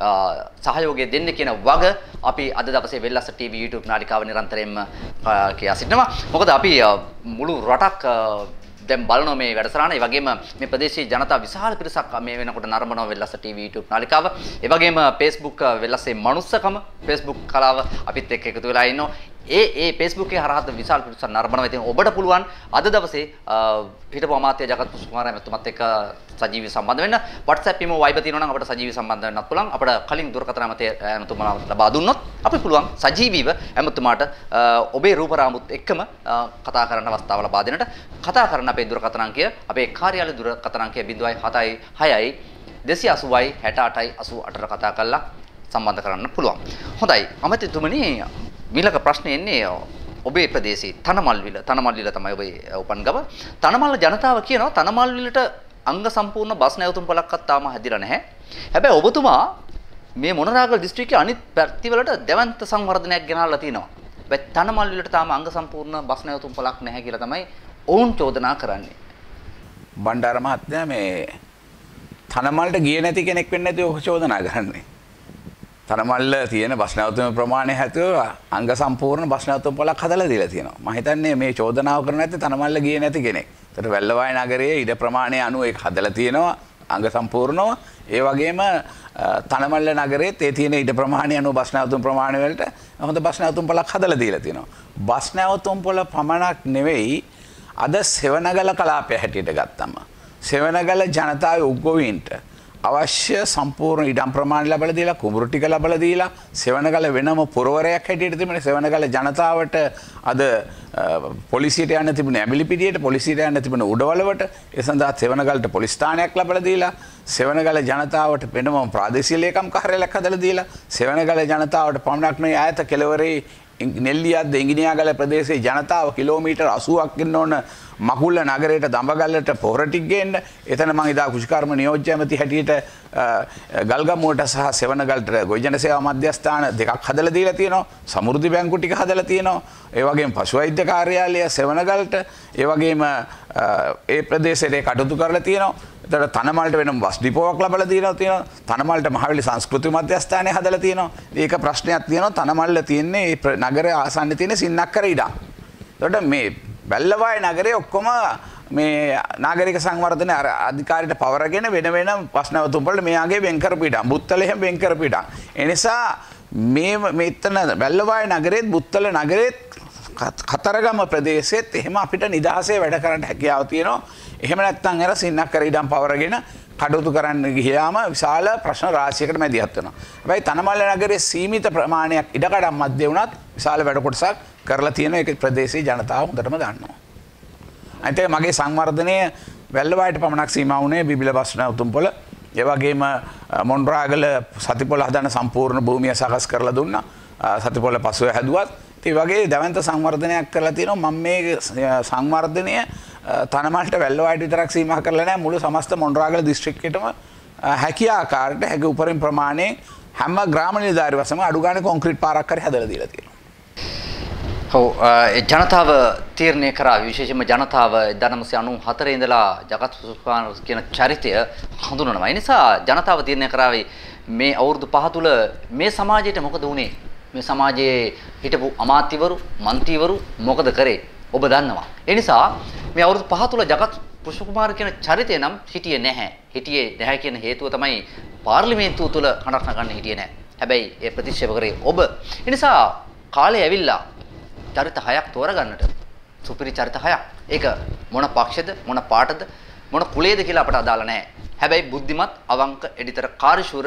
සහයෝගය දෙන්න කියන වග අපි අද දවසේ වෙල්ලස්ස TV YouTube නාලිකාව නිරන්තරයෙන්ම කියා සිටිනවා. මොකද අපි මුළු රටක් දැන් බලනවා මේ වැඩසටහන. ඒ වගේම මේ ප්‍රදේශයේ ජනතාව විශාල පිරිසක් මේ වෙනකොට නරඹනවා වෙල්ලස්ස TV YouTube නාලිකාව. ඒ වගේම Facebook වෙල්ලස්සේ මනුස්සකම Facebook කලාව අපිත් එක්ක එකතු වෙලා ඉන්නවා. ඒ Facebook එකේ හරහා විශාල පිරිසක් නරඹනවා. ඉතින් ඔබට පුළුවන් අද දවසේ හිටපු අමාත්‍ය ජගත් පුෂ්ප කුමාර මැතිතුමත් එක්ක සජීවී සම්බන්ධ වෙන්න. WhatsApp එකේ Viber තියෙනවා නම් අපිට සජීවී සම්බන්ධ වෙන්නත් පුළුවන්. අපිට කලින් දුරකථන ඇමතුමා ලබා දුන්නොත් අපි පුළුවන් සජීවීව ඇමතුමාට ඔබේ රූපරාමුත් එක්කම කතා කරන්න අවස්ථාව ලබා දෙන්නට. කතා කරන්න අපේ දුරකථන අංකය අපේ කාර්යාලය දුරකථන අංකය 076 280යි 68යි 88ට කතා කරලා සම්බන්ධ කරන්න පුළුවන්. හොඳයි අමතිතුමනි මීළඟ ප්‍රශ්නේ එන්නේ ඔබේ ප්‍රදේශයේ තනමල්විල තමයි ඔබේ උපන් ගම. තනමල්ල ජනතාව කියනවා තනමල්විලට අංග සම්පූර්ණ බස් නැවතුම් පොලක්වත් තාම හැදිලා නැහැ. හැබැයි ඔබතුමා මේ මොනරාගල දිස්ත්‍රික්කයේ අනිත් පැතිවලට දැවන්ත සංවර්ධනයක් ගෙනල්ලා තිනවා. හැබැයි තනමල්විලට තාම අංග සම්පූර්ණ බස් නැවතුම් පොලක් නැහැ කියලා තමයි ඔවුන් චෝදනා කරන්නේ. බණ්ඩාර මහත්මයා මේ තනමල්ට ගියේ නැති කෙනෙක් වෙන්නේ නැති ඔක චෝදනා කරන්නේ. තනමල්ල තියෙන බස් නැවතුම් ප්‍රමාණය හැතුව අංග සම්පූර්ණ බස් නැවතුම් පොලක් හදලා දීලා තියෙනවා. මම හිතන්නේ මේ චෝදනාව කරන නැති තනමල්ල ගියේ නැති කෙනෙක්. ඒතර වැල්ලවාය නගරයේ ඉඩ ප්‍රමාණය අනුව ඒක හදලා තියෙනවා අංග සම්පූර්ණව. ඒ වගේම තනමල්ල නගරයේත් ඒ තියෙන ඉඩ ප්‍රමාණය අනුව බස් නැවතුම් ප්‍රමාණය වලට හොඳ බස් නැවතුම් පොලක් හදලා දීලා තියෙනවා. බස් නැවතුම් පොල පමණක් නෙවෙයි අද සෙවනගල කලාපය හැටියට ගත්තම සෙවනගල ජනතාවේ උග්ගොවීන්ට අවශ්‍ය සම්පූර්ණ ඉඩම් ප්‍රමාණය ලබා දීලා කුඹුරු ටික ලබා දීලා සෙවනගල වෙනම පුරවරයක් හැටියට තිබුණේ සෙවනගල ජනතාවට අද පොලිසියට යන්න තිබුණේ ඇඹිලිපිටියට පොලිසියට යන්න තිබුණේ උඩවලවට ඒ සඳහා සෙවනගලට පොලිස් ස්ථානයක් ලබා දීලා සෙවනගල ජනතාවට වෙනම ප්‍රාදේශීය ලේකම් කාර්යාලයක් හදලා දීලා සෙවනගල ජනතාවට පමණක් නෙවෙයි ඈත කෙළවරේ නෙල්ලියද්ද ඉංගිනියාගල ප්‍රදේශයේ ජනතාව කිලෝමීටර් 80ක් ඉන්න ඕන මකුල්ල නගරයට දඹගල්ලට පොහොර ටික ගේන්න. එතන මම ඉදා කෘෂිකර්ම නියෝජ්‍ය ඇමති හැටියට ගල්ගමුවට සහ සෙවනගලට ගොවිජන සේවා මධ්‍යස්ථාන දෙකක් හදලා දීලා තියෙනවා. සමෘද්ධි බැංකු ටික හදලා තියෙනවා. ඒ වගේම පශු වෛද්‍ය කාර්යාලය සෙවනගලට ඒ වගේම ඒ ප්‍රදේශයේ කටයුතු කරලා තියෙනවා. එතකොට තනමල්ට වෙනම බස් ඩිපෝවක් ලබලා තියෙනවා. තනමල්ට මහවැලි සංස්කෘති මධ්‍යස්ථානය හදලා තියෙනවා. ඒක ප්‍රශ්නයක් තියෙනවා. තනමල්ල තියෙන්නේ නගරය ආසන්න තියෙන සින්නක්කර ඉඩම්. එතකොට මේ වැල්ලවාය නගරේ ඔක්කොම මේ නාගරික සංවර්ධන අධිකාරියට පවරගෙන වෙන වෙනම ප්‍රශ්න තුම්පලට මෙයාගේ වෙන් කරපු ඉඩම් බුත්තල එහෙම වෙන් කරපු ඉඩම්. ඒ නිසා මේ මෙතන වැල්ලවාය නගරෙත් බුත්තල නගරෙත් කතරගම ප්‍රදේශෙත් එහෙම අපිට නිදහසේ වැඩ කරන්න හැකියාව තියෙනවා. එහෙම නැත්නම් අර සින්නක්කර ඉඩම් පවරගෙන කටයුතු කරන්න ගියාම විශාල ප්‍රශ්න රාශියකට මැදිහත් වෙනවා. හැබැයි තනමල්ල නගරයේ සීමිත ප්‍රමාණයක් ඉඩකඩම් මැද්දේ වුණත් විශාල වැඩ කොටසක් කරලා තියෙන ඒක ප්‍රදේශීය ජනතාව හොඳටම දන්නවා. අනිත් එක මගේ සංවර්ධනය වැල්ලවායට පමණක් සීමා වුණේ බිබිල බස්න උතුම්පොළ. ඒ වගේම මොණරාගල සතිපොළ හදන සම්පූර්ණ භූමිය සකස් කරලා දුන්නා. සතිපොළ පසුව හැදුවත් ඒ වගේ දැවන්ත සංවර්ධනයක් කරලා තියෙනවා. මම මේ සංවර්ධනය තනමල්ට වැල්ලවායට විතරක් සීමා කරලා නැහැ මුළු සමස්ත මොණරාගල දිස්ත්‍රික්කයටම හැකි ආකාරයට හැකි උපරිම ප්‍රමාණයෙන් හැම ග්‍රාම නිලධාරි වසම අඩු ගානේ කොන්ක්‍රීට් පාරක් හරි හදලා දීලා තියෙනවා. ඔව් ජනතාව තීරණය කරා විශේෂයෙන්ම ජනතාව 1994 ඉඳලා ජගත් පුස්කාන කියන චරිතය හඳුනනවා. ඒ නිසා ජනතාව තීරණය කරාවේ මේ අවුරුදු 5 තුල මේ සමාජයට මොකද වුනේ? මේ සමාජයේ හිටපු අමාත්‍යවරු, മന്ത്രിවරු මොකද කරේ? ඔබ දන්නවා. ඒ නිසා මේ අවුරුදු 5 තුල ජගත් පුෂ්පකුමාර කියන චරිතය නම් හිටියේ නැහැ. හිටියේ නැහැ කියන හේතුව තමයි පාර්ලිමේන්තුව තුල කණක් නගන්න හිටියේ නැහැ. හැබැයි ඒ ප්‍රතික්ෂේප කරේ ඔබ. ඒ නිසා කාලේ ඇවිල්ලා චරිත 6ක් තෝරගන්නට සුපිරි චරිත 6ක්. ඒක මොන පක්ෂද මොන පාටද මොන කුලයේද කියලා අපට අදාළ නැහැ. හැබැයි බුද්ධිමත් අවංක එඩිතර කාර්යශූර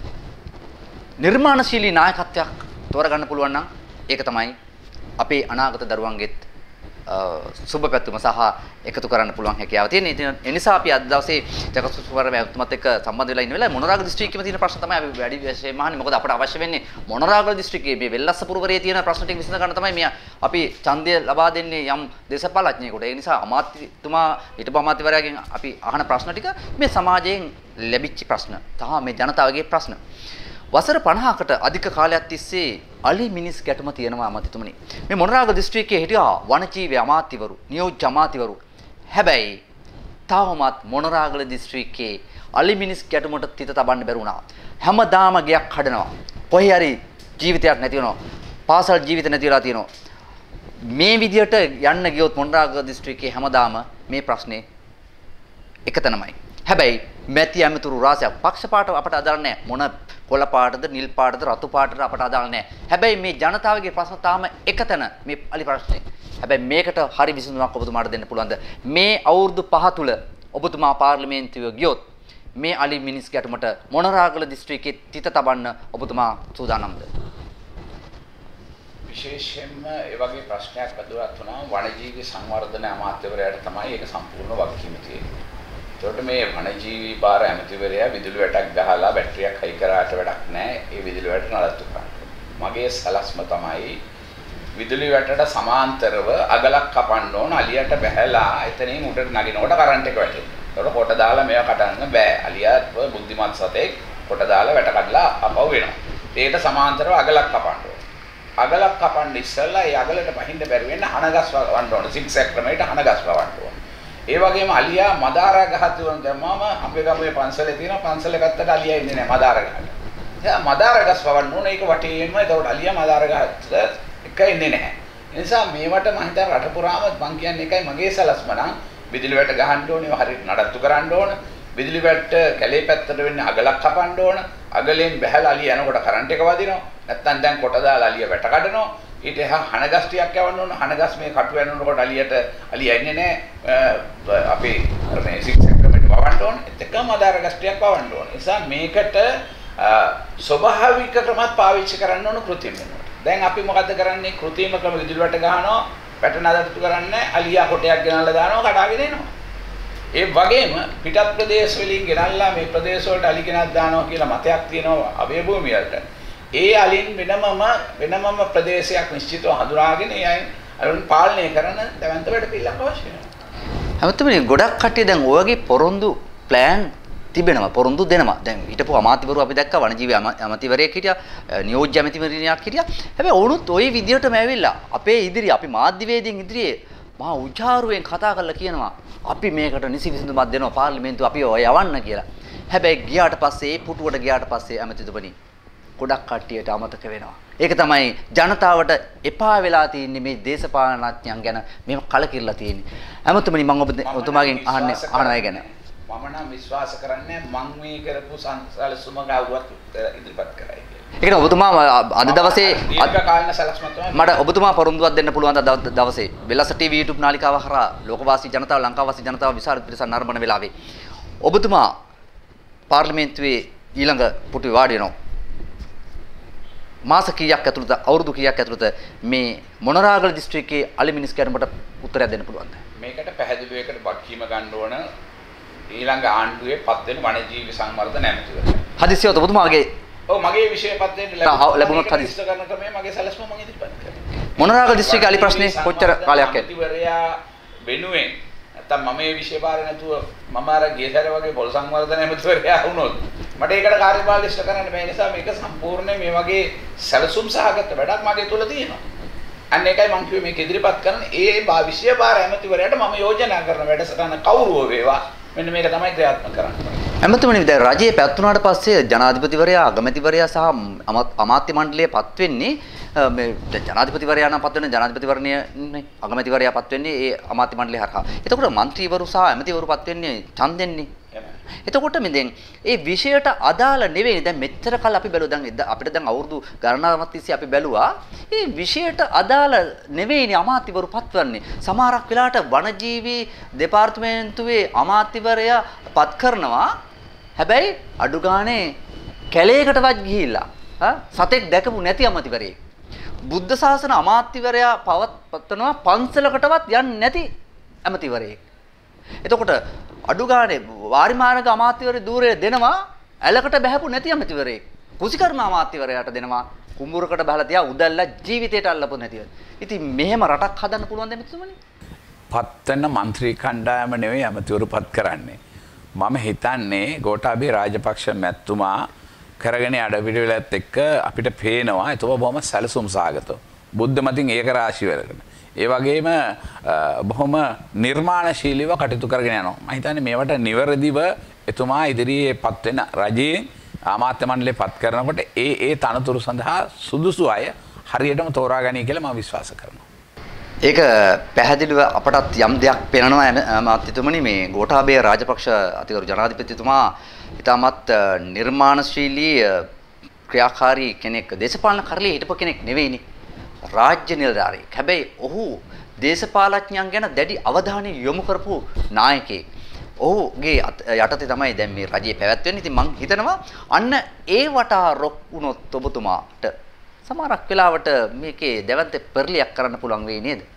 නිර්මාණශීලී නායකත්වයක් තෝරගන්න පුළුවන් නම් ඒක තමයි අපේ අනාගත දරුවන්ගෙත් සුබ පැතුම සහ එකතු කරන්න පුළුවන් හැකියාව තියෙන. ඒ නිසා අපි අද දවසේ ජගත්සුවර මැතිතුමත් එක්ක සම්බන්ධ වෙලා ඉන්න වෙලාවේ මොණරාගල දිස්ත්‍රික්කයේ තියෙන ප්‍රශ්න තමයි අපි වැඩි වශයෙන්ම අහන්නේ. මොකද අපට අවශ්‍ය වෙන්නේ මොණරාගල දිස්ත්‍රික්කයේ මේ වෙල්ලස්ස පුරවරයේ තියෙන ප්‍රශ්න ටික විසඳ ගන්න තමයි මේ අපි ඡන්දය ලබා දෙන්නේ යම් දේශපාලඥයෙකුට. ඒ නිසා අමාත්‍යතුමා හිටපු අමාත්‍යවරයාගෙන් අපි අහන ප්‍රශ්න ටික මේ සමාජයෙන් ලැබිච්ච ප්‍රශ්න. තහ මේ ජනතාවගේ ප්‍රශ්න. වසර 50කට අධික කාලයක් තිස්සේ අලි මිනිස් ගැටුම තියෙනවා අමාත්‍යතුමනි. මේ මොණරාගල දිස්ත්‍රික්කයේ හිටියා වනජීවී අමාත්‍යවරු, නියෝජ්‍ය අමාත්‍යවරු. හැබැයි තාමත් මොණරාගල දිස්ත්‍රික්කයේ අලි මිනිස් ගැටුමට තිත තබන්න බැරි වුණා. හැමදාම ගයක් හදනවා. කොහේ හරි ජීවිතයක් නැති වෙනවා. පාසල් ජීවිත නැති වෙලා තියෙනවා. මේ විදියට යන්න ගියොත් මොණරාගල දිස්ත්‍රික්කයේ හැමදාම මේ ප්‍රශ්නේ එකතැනමයි. හැබැයි මැති ඇමතුරු රාශියක් පක්ෂ පාට අපට අදාළ නැහැ. මොන කොළ පාටද නිල් පාටද රතු පාටද අපට අදාළ නැහැ. හැබැයි මේ ජනතාවගේ ප්‍රශ්න තාම එකතැන මේ අලි ප්‍රශ්නේ. හැබැයි මේකට හරි විසඳුමක් ඔබතුමාට දෙන්න පුළුවන්ද? මේ අවුරුදු 5 තුල ඔබතුමා පාර්ලිමේන්තුවේ ගියොත් මේ අලි මිනිස් ගැටුමට මොණරාගල දිස්ත්‍රික්කයේ තිත තබන්න ඔබතුමා සූදානම්ද? විශේෂයෙන්ම ඒ වගේ ප්‍රශ්නයක් අදවත් වුණා වනජීවී සංවර්ධන අමාත්‍යවරයාට තමයි ඒක සම්පූර්ණ වගකීම තියෙන්නේ. ඒකට මේ වනජීවී බාර ඇමතිවරයා විදුලි වැටක් ගහලා බැටරියක් හයි කරාට වැඩක් නැහැ. ඒ විදුලි වැට නඩත්තු කරන්න. මගේ සලස්ම තමයි විදුලි වැටට සමාන්තරව අගලක් කපන්න ඕන අලියට බැහැලා එතනින් උඩට නගිනකොට කරන්ට් එක වැටෙනවා. ඒකට කොට දාලා මේවා කඩන්න බෑ. අලියාත් බුද්ධිමත් සතෙක් කොට දාලා වැට කඩලා අපව වෙනවා. ඒකට සමාන්තරව අගලක් කපන්න ඕන. අගලක් කපන්න ඉස්සෙල්ලා ඒ අගලට බහින්න බැරි වෙන්න හනගස් වවන්න ඕන. සිග්සැග් ක්‍රමයට හනගස් වවන්න ඕන. ඒ වගේම අලියා මදාරා ගහතුන් දැම්මම අපේ ගමේ පන්සලේ තියෙන පන්සලේ පැත්තට අලියා ඉන්නේ නැහැ මදාරා ගහන්න. එයා මදාරා ගස් වවන්න ඕන ඒක වටේම ඒකට අලියා මදාරා ගහත් එක ඉන්නේ නැහැ. ඒ නිසා මේවට මම හිතා රට පුරාම මං කියන්නේ එකයි මගේ සලස්ම නම් විදුලි වැට ගහන්න ඕනේ හරියට නඩත්තු කරන්න ඕන. විදුලි වැට කැලේ පැත්තට වෙන්නේ අගලක් කපන්න ඕන. අගලෙන් බැහැලා අලිය යනකොට කරන්ට් එක වදිනවා. නැත්තම් දැන් කොට දාලා අලිය වැට කඩනවා. ඊට එහා හනගස් ටිකක් යවන්න ඕන. හනගස් මේ කටු යනකොට අලියට අලිය එන්නේ නැහැ. අපි මේ සික්සැක් ක්‍රමයට වවන්න ඕන. එතකම අදාර ගස් ටිකක් වවන්න ඕන. ඒ නිසා මේකට ස්වභාවික ක්‍රමත් පාවිච්චි කරන්න ඕන කෘත්‍රිම වෙනවා. දැන් අපි මොකද්ද කරන්නේ? කෘත්‍රිම ක්‍රම විදුලි වැට ගහනවා. වැට නඩත්තු කරන්නේ අලියා කොටයක් ගෙනල්ලා දානවා කඩාගෙන එනවා. ඒ වගේම පිටත් ප්‍රදේශ වලින් ගෙනල්ලා මේ ප්‍රදේශ වලට අලි ගෙනත් දානවා කියලා මතයක් තියෙනවා අබේ භූමිය වලට. ඒ අලින් වෙනමම ප්‍රදේශයක් නිශ්චිතව හඳුනාගෙන ඒ අයින් පාලනය කරන දැවැන්ත වැඩ පිළිලක් අවශ්‍ය වෙනවා. හැමතෙම ගොඩක් කට්ටිය දැන් ඔයගේ පොරොන්දු ප්ලෑන් තිබෙනවා පොරොන්දු දෙනවා. දැන් හිටපු අමාත්‍යවරු අපි දැක්කා වනජීවී අමාත්‍යවරයෙක් හිටියා, නියෝජ්‍ය අමාත්‍යවරියක් හිටියා. හැබැයි ඔවුනුත් ওই විදියටම ඇවිල්ලා අපේ ඉදිරිය අපි මාධ්‍යවේදීන් ඉදිරියේ මහා උචාරුවෙන් කතා කරලා කියනවා අපි මේකට නිසි විසඳුමක් දෙනවා පාර්ලිමේන්තුව අපි ඔය යවන්න කියලා. හැබැයි ගියාට පස්සේ පුටුවට ගියාට පස්සේ ඇමතිතුමනි ගොඩක් කට්ටියට අමතක වෙනවා. ඒක තමයි ජනතාවට එපා වෙලා තියෙන්නේ මේ දේශපාලනඥයන් ගැන මේව කලකිරලා තියෙන්නේ. හැමතුමනි මම ඔබතුමාගෙන් අහනවා ගැන. මම නම් විශ්වාස කරන්නේ මං මේ කරපු සංසලසුම ගෞරවත් ඉදිරිපත් කරයි. ඒක නේ ඔබතුමා අද දවසේ දීර්ඝකාලීන සැලැස්මක් තමයි මට ඔබතුමා පොරොන්දුවක් දෙන්න පුළුවන් දවසේ වෙලස ටීවී YouTube නාලිකාව හරහා ලෝකවාසී ජනතාව ලංකාවාසී ජනතාව විශාල පිරිසක් නරඹන වෙලාවේ ඔබතුමා පාර්ලිමේන්තුවේ ඊළඟ පුටුවේ වාඩි වෙනවා. මාස කීයක් ඇතුළත අවුරුදු කීයක් ඇතුළත මේ මොනරාගල දිස්ත්‍රික්කයේ අලි මිනිස් ගැනීමට උත්තරයක් දෙන්න පුළුවන්ද? මේකට පැහැදිලිව එකට වගකීම ගන්න ඕන ඊළඟ ආණ්ඩුවේ පත් වෙන වනජීවි සංවර්ධන ඇමතිවරයා. හදිසියව ඔබතුමාගේ ඔව් මගේ විෂය පත්‍රයට ලැබුණොත් හදිසි කරන ක්‍රමය මගේ සැලැස්ම මම ඉදිරිපත් කරනවා. මොනරාගල දිස්ත්‍රික්කයේ අලි ප්‍රශ්නේ කොච්චර කාලයක් ඇමතිවරයා වෙනුවෙන් නැත්තම් මම මේ විෂය පාර නැතුව මම අර ගේසාර වගේ පොල් සංවර්ධන ඇමතිවරයා වුණොත් මට ඒකට කාර්යභාරය ඉෂ්ට කරන්න බැහැ. නිසා මේක සම්පූර්ණ මේ වගේ සැලසුම් සහගත වැඩක් මගේ තුල තියෙනවා. අන්න ඒකයි මම කිව්වේ මේක ඉදිරිපත් කරන ඒ විෂය පාර ඇමතිවරයාට මම යෝජනා කරන වැඩසටහන කවුරුව වේවා මෙන්න මේක තමයි ක්‍රියාත්මක කරන්නේ. ඇමතුමනි දැන් රජයේ පැවතුනාට පස්සේ ජනාධිපතිවරයා අගමැතිවරයා සහ අමාත්‍ය මණ්ඩලය පත් වෙන්නේ මේ ජනාධිපතිවරයා නම් පත් වෙන ජනාධිපතිවරණයේ අගමැතිවරයා පත් වෙන්නේ ඒ අමාත්‍ය මණ්ඩලය හරහා. එතකොට മന്ത്രിවරු සහ ඇමතිවරු පත් වෙන්නේ ඡන්දෙන්නේ. එතකොට මේ දැන් ඒ විෂයට අදාළ නෙවෙයි. දැන් මෙච්චර කල් අපි බැලුවා. දැන් අපිට දැන් අවුරුදු ගණනාවක් තිස්සේ අපි බැලුවා. ඒ විෂයට අදාළ නෙවෙයිනේ අමාත්‍යවරු පත්වන්නේ. සමහරක් වෙලාවට වනජීවි දෙපාර්තමේන්තුවේ අමාත්‍යවරයා පත් කරනවා. හැබැයි අඩු ගානේ කැලේකටවත් ගිහිල්ලා සතෙක් දැකපු නැති අමාත්‍යවරයෙක්. බුද්ධ ශාසන අමාත්‍යවරයා පවත්වනවා පන්සලකටවත් යන්නේ නැති අමාත්‍යවරයෙක්. එතකොට අඩු ගානේ වාරිමාර්ග අමාත්‍යවරය ධූරය දෙනවා ඇලකට බහැපු නැති අමාත්‍යවරයෙක්. කුසිකර්ම අමාත්‍යවරයාට දෙනවා කුඹුරකට බහලා තියා උදැල්ලා ජීවිතයට අල්ලපු නැතිව. ඉතින් මෙහෙම රටක් හදන්න පුළුවන් දෙ මෙතුමනි? පත් වෙන മന്ത്രി කණ්ඩායම නෙවෙයි ඇමතිවරු පත් කරන්නේ. මම හිතන්නේ ගෝඨාභය රාජපක්ෂ මැතිතුමා කරගෙන යඩ පිළිවෙලත් එක්ක අපිට පේනවා ඒතව බොහොම සැලසුම් සාගතව. බුද්ධ මතින් ඒක රාශිවලකට. ඒ වගේම බොහොම නිර්මාණශීලීව කටයුතු කරගෙන යනවා. මම හිතන්නේ මේවට නිවැරදිව එතුමා ඉදිරියේ පත් වෙන රජයේ අමාත්‍ය මණ්ඩලය පත් කරනකොට ඒ තනතුරු සඳහා සුදුසු අය හරියටම තෝරා ගනී කියලා මම විශ්වාස කරනවා. ඒක පැහැදිලිව අපටත් යම් දෙයක් පේනවා අමාත්‍යතුමනි මේ ගෝඨාභය රාජපක්ෂ අතිගරු ජනාධිපතිතුමා ඉතාමත් නිර්මාණශීලී ක්‍රියාකාරී කෙනෙක් දේශපාලන කරලිය හිටපු කෙනෙක් නෙවෙයිනේ රාජ්‍ය නිලධාරියෙක්. හැබැයි ඔහු දේශපාලඥයන් ගැන දැඩි අවධානය යොමු කරපු නායකයෙක්. ඔහුගේ යටතේ තමයි දැන් මේ රජය පැවැත්වෙන්නේ. ඉතින් මම හිතනවා අන්න ඒ වටා රොක් වුණොත් ඔබතුමාට සමහරක් වෙලාවට මේකේ දැවන්ත පෙරලියක් කරන්න පුළුවන් වෙයි නේද?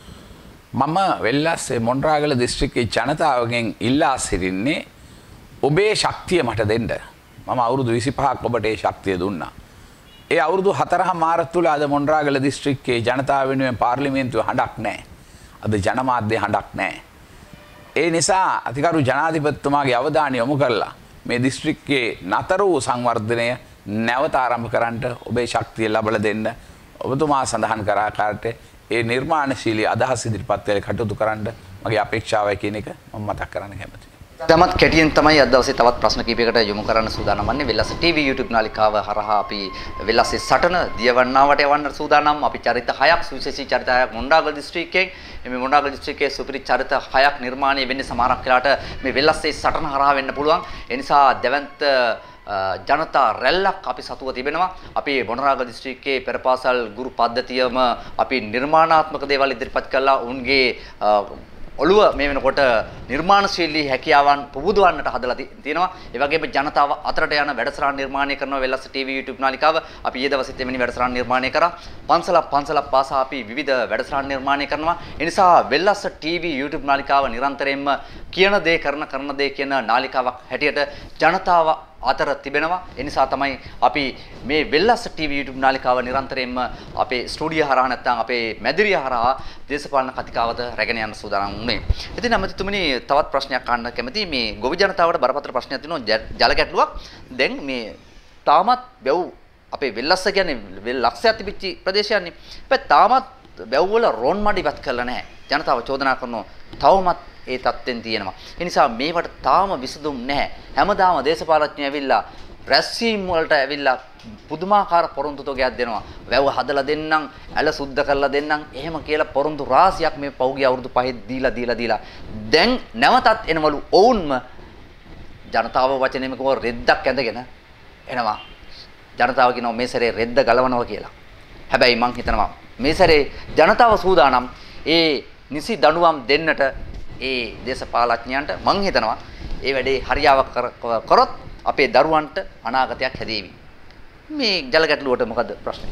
මම වෙල්ලස්සේ මොණරාගල දිස්ත්‍රික්කයේ ජනතාවගෙන් ඉල්ලා සිටින්නේ ඔබේ ශක්තිය මට දෙන්න. මම අවුරුදු 25ක් ඔබට ඒ ශක්තිය දුන්නා. ඒ අවුරුදු 4මාර තුල අද මොණරාගල දිස්ත්‍රික්කයේ ජනතාව වෙනුවෙන් පාර්ලිමේන්තුවේ හඬක් නැහැ. අද ජනමාධ්‍ය හඬක් නැහැ. ඒ නිසා අතිගරු ජනාධිපතිතුමාගේ අවධානය යොමු කරලා මේ දිස්ත්‍රික්කයේ නතර වූ සංවර්ධනය නැවත ආරම්භ කරන්නට ඔබේ ශක්තිය ලබා දෙන්න ඔබතුමා සඳහන් කර ආකාරයට ඒ නිර්මාණශීලී අදහස් ඉදිරිපත් කරලා කටයුතු කරන්න මගේ අපේක්ෂාවයි කියන එක මම මතක් කරන්න කැමතියි. තමත් කෙටියෙන් තමයි අද දවසේ තවත් ප්‍රශ්න කිහිපයකට යොමු කරන්න සූදානම් වන්නේ. වෙල්ලස්ස TV YouTube නාලිකාව හරහා අපි වෙල්ලස්සේ සටන දියවන්නාවට යවන්න සූදානම්. අපි චරිත 6ක් සුවිශේෂී චරිත 6ක් මොණරාගල දිස්ත්‍රික්කයෙන් මේ මොණරාගල දිස්ත්‍රික්කයේ සුපිරි චරිත 6ක් නිර්මාණය වෙන්නේ සමහරක් වෙලාට මේ වෙල්ලස්සේ සටන හරහා වෙන්න පුළුවන්. ඒ නිසා දැවන්ත ජනතා රැල්ලක් අපි සතුව තිබෙනවා. අපි මොණරාගල දිස්ත්‍රික්කයේ පෙරපාසල් ගුරු පද්ධතියම අපි නිර්මාණාත්මක දේවල් ඉදිරිපත් කළා. උන්ගේ ඔළුව මේ වෙනකොට නිර්මාණශීලී හැකියාවන් පුබුදවන්නට හදලා තියෙනවා. ඒ වගේම ජනතාව අතරට යන වැඩසටහන් නිර්මාණය කරනවා වෙල්ලස්ස TV YouTube නාලිකාව. අපි ඊයේ දවසෙත් එවැනි වැඩසටහන් නිර්මාණය කරා. පන්සලක් පාසා අපි විවිධ වැඩසටහන් නිර්මාණය කරනවා. ඒ නිසා වෙල්ලස්ස TV YouTube නාලිකාව නිරන්තරයෙන්ම කියන දේ කරන දේ කියන නාලිකාවක් හැටියට ජනතාව අතර තිබෙනවා. ඒ නිසා තමයි අපි මේ වෙල්ලස්ස TV YouTube නාලිකාව නිරන්තරයෙන්ම අපේ ස්ටුඩියෝ හරහා නැත්නම් අපේ මැදිරිය හරහා දේශපාලන කතිකාවත රැගෙන යන්න සූදානම් වුණේ. ඉතින් අමතිතුමනි තවත් ප්‍රශ්නයක් අහන්න කැමතියි. මේ ගොවි ජනතාවට බරපතල ප්‍රශ්නයක් තියෙනවා ජල ගැටලුවක්. දැන් මේ තාමත් බැව් අපේ වෙල්ලස්ස කියන්නේ ලක්ෂයක් තිබිච්ච ප්‍රදේශයක්නේ. හැබැයි තාමත් බැව් වල රොන් මඩි ඉවත් කරලා නැහැ. ජනතාව චෝදනා කරනවා තවමත් ඒ තත්ත්වෙන් තියෙනවා. ඒ නිසා මේවට තාම විසඳුම් නැහැ. හැමදාම දේශපාලඥයෝ ඇවිල්ලා රැස්වීම් වලට ඇවිල්ලා පුදුමාකාර පොරොන්දු තෝගයක් දෙනවා. වැව හදලා දෙන්නම්, ඇල සුද්ධ කරලා දෙන්නම්. එහෙම කියලා පොරොන්දු රාශියක් මේ පෞගිය අවුරුදු 5 දීලා දැන් නැවතත් එනවලු ඔවුන්ම ජනතාව වචනේම කව රෙද්දක් ඇඳගෙන එනවා. ජනතාව කියනවා මේ සැරේ රෙද්ද ගලවනවා කියලා. හැබැයි මං හිතනවා මේ සැරේ ජනතාව සූදානම් ඒ නිසි දඬුවම් දෙන්නට ඒ දේශපාලඥයන්ට මං හිතනවා ඒ වැඩේ හරියාවක් කරොත් අපේ දරුවන්ට අනාගතයක් හැදේවි. මේ ජල ගැටලුවට මොකද ප්‍රශ්නේ?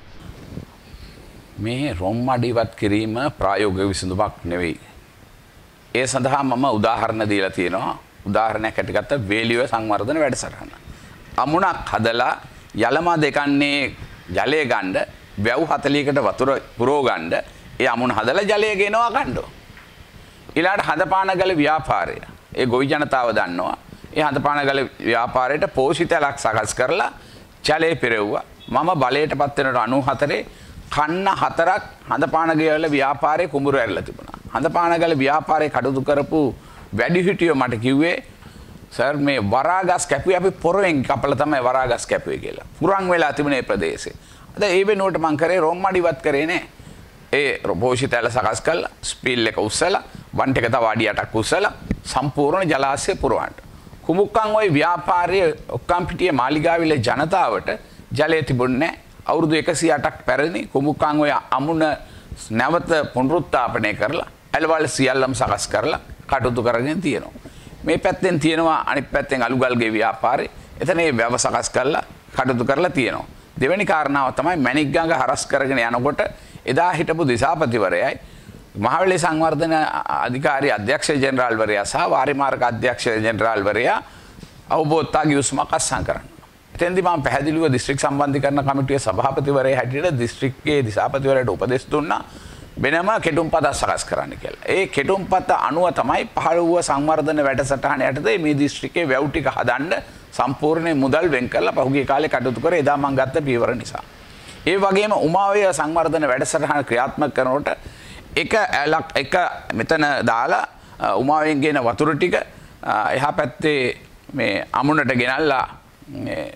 මේ රොම්මඩ ඉවත් කිරීම ප්‍රායෝගික විසඳුමක් නෙවෙයි. ඒ සඳහා මම උදාහරණ දීලා තියෙනවා. උදාහරණයක් ඇටිගත්ත වේලිය සංවර්ධන වැඩසටහන. අමුණක් හදලා යලම දෙකන්නේ ජලය ගන්න වැව් 40කට වතුර පුරව ගන්න ඒ අමුණ හදලා ජලය ගෙනවා ගන්නෝ. ඊළඟට හඳපානගල ව්‍යාපාරය. ඒ ගොවි ජනතාව දන්නවා. ඒ හඳපානගල ව්‍යාපාරයට පෝෂිතලක් සකස් කරලා ජලය පෙරෙව්වා. මම බලයටපත් වෙනට 94 කන්න 4ක් හඳපානගල ව්‍යාපාරයේ කුඹුර ඇරලා තිබුණා. හඳපානගල ව්‍යාපාරයේ කටයුතු කරපු වැඩිහිටියෝ මට කිව්වේ සර් මේ වරාගස් කැපුවේ අපි පොරෙන් කපලා තමයි වරාගස් කැපුවේ කියලා. පුරන් වෙලා තිබුණේ ප්‍රදේශේ. අද ඒ වෙනුවට මං කරේ රොම්මඩ ඉවත් කරේ නෑ. ඒ පෝෂිතල සකස් කළා ස්පීල් එක උස්සලා වන් ටික තව අඩි 8ක් උස්සලා සම්පූර්ණ ජලාශය පුරවන්න. කුමුක්කන් ওই ව්‍යාපාරයේ ඔක්කම්පිටියේ මාලිගාවිල ජනතාවට ජලය තිබුණේ නැහැ. අවුරුදු 108ක් පැරණි කුමුක්කන් ওই අමුණ නැවත පුනරුත්ථාපනය කරලා ඇලවල සියල්ලම සකස් කරලා කටයුතු කරගෙන තියෙනවා. මේ පැත්තෙන් තියෙනවා අනිත් පැත්තෙන් අලුගල්ගේ ව්‍යාපාරේ. එතන මේ වැව සකස් කරලා කටයුතු කරලා තියෙනවා. දෙවෙනි කාරණාව තමයි මැණික්ගඟ හරස් කරගෙන යනකොට එදා හිටපු දිසාපතිවරයයි මහවැලි සංවර්ධන අධිකාරී අධ්‍යක්ෂ ජෙනරාල්වරයා සහ වාරිමාර්ග අධ්‍යක්ෂ ජෙනරාල්වරයා අවබෝධතා ගිවිසුමක් අත්සන් කරනවා. එතෙන්දී මම පැහැදිලිව දිස්ත්‍රික් සම්බන්ධීකරණ කමිටුවේ සභාපතිවරයා හැටියට දිස්ත්‍රික්කයේ දිසාපතිවරයාට උපදෙස් දුන්නා වෙනම කෙටුම්පත සකස් කරන්න කියලා. ඒ කෙටුම්පත අනුව තමයි පහළ වූ සංවර්ධන වැඩසටහන යටතේ මේ දිස්ත්‍රික්කයේ වැව් ටික හදන්න සම්පූර්ණ මුදල් වෙන් කරලා පහුගිය කාලේ කටයුතු කරේ. එදා මම ගත්ත පියවර නිසා. ඒ වගේම උමාවය සංවර්ධන වැඩසටහන ක්‍රියාත්මක කරනකොට එක මෙතන දාලා උමාවෙන් ගෙන වතුර ටික එහා පැත්තේ මේ අමුණට ගෙනල්ලා මේ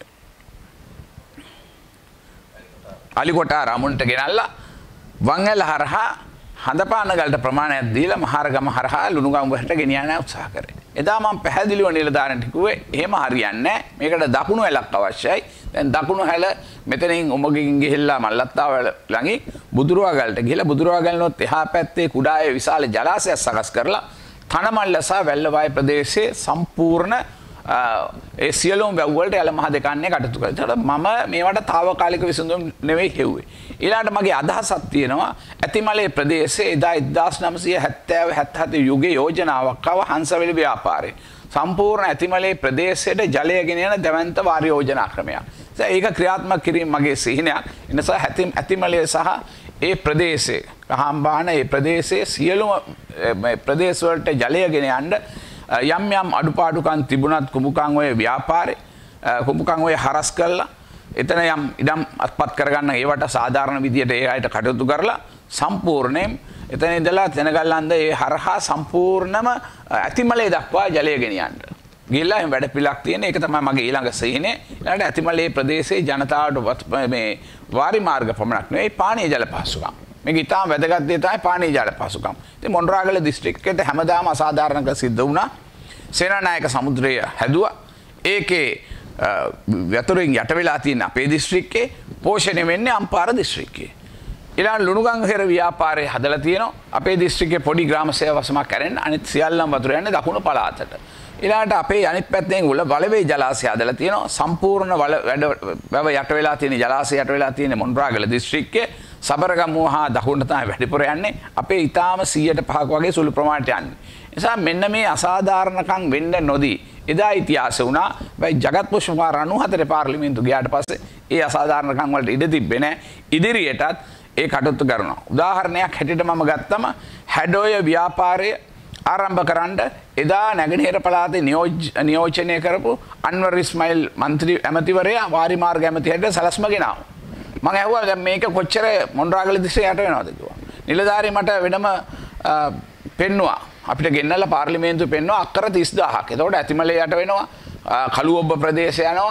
අලිකොටාර අමුණට ගෙනල්ලා වංගල හරහා හඳපානගලට ප්‍රමාණයක් දීලා මහරගම හරහා ලුණුගම්බුවට ගෙනියන්න උත්සාහ කරේ. එදා මම පැහැදිලිව නිලධාරීන්ට කිව්වේ එහෙම හරියන්නේ නැහැ. මේකට දකුණු හැලක් අවශ්‍යයි. දැන් දකුණු හැල මෙතනින් උමගින් ගිහිල්ලා මල්ලත්තාව ළඟින් බුදුරුවගලට ගිහිල්ලා බුදුරුවගලනොත් එහා පැත්තේ කුඩායේ විශාල ජලාශයක් සකස් කරලා තනමල්ල සහ වැල්ලවාය ප්‍රදේශයේ සම්පූර්ණ ඒ සියලුම වැව් වලට යල මහ දෙකන්නේ කටයුතු කරා. ඒකට මම මේවට తాවකාලික විසඳුම් නෙවෙයි හෙව්වේ. ඊළඟට මගේ අදහසක් තියෙනවා ඇතිමලේ ප්‍රදේශයේ එදා 1970-77 යුගයේ යෝජනාවක් ආව හංසවැලි ව්‍යාපාරේ. සම්පූර්ණ ඇතිමලේ ප්‍රදේශයට ජලය ගෙන යන දැවැන්ත වාර යෝජනා ක්‍රමයක්. ඒක ක්‍රියාත්මක කිරීම මගේ සිහිනයක්. ඒ නිසා ඇතිමලේ සහ ඒ ප්‍රදේශයේ රහම්බාන ඒ ප්‍රදේශයේ සියලුම ප්‍රදේශ වලට ජලය ගෙන යන්න යම් යම් අඩුපාඩුකම් තිබුණත් කුමුකන් ඔය ව්‍යාපාරේ කුමුකන් ඔය හරස් කළා එතන යම් ඉඩම් අත්පත් කරගන්න ඒවට සාධාරණ විදියට ඒ අයට කටයුතු කරලා සම්පූර්ණයෙන් එතන ඉඳලා තැනගල්ලන්ද ඒ හරහා සම්පූර්ණම ඇතිමලේ දක්වා ජලය ගෙනියන්න. ගිහිල්ලා එහෙම වැඩ පිළිලක් තියෙන ඒක තමයි මගේ ඊළඟ සීනේ. ඊළඟට ඇතිමලේ ප්‍රදේශයේ ජනතාවට මේ වාරි මාර්ග පමණක් නෙවෙයි පානීය ජල පහසුකම්. මේක ඉතාම වැදගත් දේ තමයි පානීය ජල පහසුකම්. ඉතින් මොණරාගල දිස්ත්‍රික්කයේ හැමදාම අසාධාරණක සිද්ධ වුණා. සේනානායක සමුද්‍රය හැදුවා. ඒකේ වතුරින් යට වෙලා තියෙන අපේ දිස්ත්‍රික්කේ පෝෂණය වෙන්නේ අම්පාර දිස්ත්‍රික්කේ. ඊළඟ ලුණුගංගහෙර ව්‍යාපාරය හදලා තියෙනවා. අපේ දිස්ත්‍රික්කේ පොඩි ග්‍රාම සේවා වසමක් කරෙන්න අනිත් සියල්ලම වතුර යන්නේ දකුණු පළාතට. ඊළඟට අපේ අනිත් පැත්තෙන් උල වලවේ ජලාශය හදලා තියෙනවා. සම්පූර්ණ වැව යට වෙලා තියෙන ජලාශය යට වෙලා තියෙන මොණරාගල දිස්ත්‍රික්කේ සබරගමුව හා දකුණට තමයි වැඩිපුර යන්නේ. අපේ ඊටාම 100%ක් වගේ සුළු ප්‍රමාණයට යන්නේ. නිසා මෙන්න මේ අසාධාරණකම් වෙන්න නොදී එදා ඉතිහාසය වුණා. බයි ජගත් පුෂ්පකුමාර 94 පාර්ලිමේන්තු ගියාට පස්සේ ඒ අසාධාරණකම් වලට ඉඩ තිබ්බේ නැහැ. ඉදිරියටත් ඒ කටයුතු කරනවා. උදාහරණයක් හැටියට මම ගත්තම හැඩෝය ව්‍යාපාරය ආරම්භ කරන්න එදා නැගෙනහිර පළාතේ නියෝජනය කරපු අන්වර් ඉස්මායිල් മന്ത്രി ඇමතිවරයා වාරි මාර්ග ඇමති හැටියට සලස්ම ගෙනාවා. මම ඇහුවා දැන් මේක කොච්චර මොණරාගල දිස්ත්‍රික්කයට යට වෙනවද කිව්වා. නිලධාරී මට වෙනම පෙන්නවා. අපිට ගෙන්නලා පාර්ලිමේන්තුවේ පෙන්නවා අක්කර 30000ක්. එතකොට ඇතිමලේ යට වෙනවා. කළුඔබ්බ ප්‍රදේශය යනවා.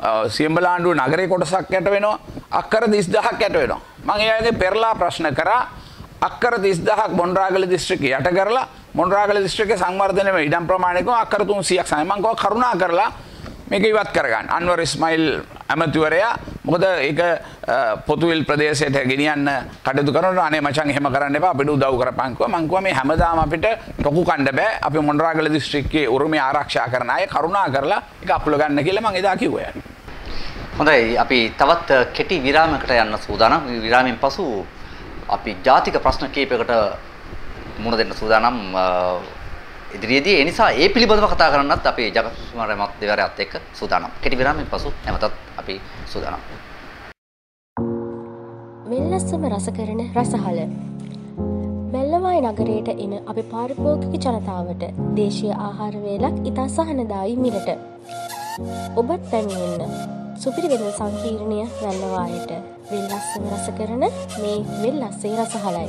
සියඹලාණ්ඩුව නගරේ කොටසක් යට වෙනවා. අක්කර 30000ක් යට වෙනවා. මම ඒ අයගේ පෙරලා ප්‍රශ්න කරා අක්කර 30000ක් මොණරාගල දිස්ත්‍රික්කේ යට කරලා මොණරාගල දිස්ත්‍රික්කේ සංවර්ධනය වෙන ඉඩම් ප්‍රමාණයක අක්කර 300ක් සමයි. මම කව කරුණා කරලා මේක ඉවත් කරගන්න. අන්වර් ඉස්මායිල් ඇමතිවරයා මොකද ඒක පොතුවිල් ප්‍රදේශයට ගෙනියන්න කටයුතු කරනවා. අනේ මචං එහෙම කරන්න එපා අපිට උදව් කරපන් කිව්වා. මං කිව්වා මේ හැමදාම අපිට ටොකු කන්න බෑ. අපි මොණරාගල දිස්ත්‍රික්කයේ උරුමය ආරක්ෂා කරන අය කරුණා කරලා ඒක අපුල ගන්න කියලා මං එදා කිව්වා. හොඳයි අපි තවත් කෙටි විරාමයකට යන්න සූදානම්. විරාමයෙන් පසු අපි ජාතික ප්‍රශ්න කීපයකට මුහුණ දෙන්න සූදානම් ඉදිරියේදී. ඒ නිසා ඒ පිළිබඳව කතා කරන්නත් අපි ජගත් කුමාර මහත්මයාත් එක්ක සූදානම්. කෙටි විරාමයෙන් පසු නැවතත් අපි සූදානම්. වෙල්ලස්සම රස කරන රසහල බැල්ලවායි නගරයට එන අපි පාරිභෝගික ජනතාවට දේශීය ආහාර වේලක් ඉතා සහනදායි මිලට ඔබත් පැමිණෙන්න සුපිරි වෙළඳ සංකීර්ණය වැල්ලවායට වෙල්ලස්සම රස කරන මේ වෙල්ලස්සේ රසහලයි.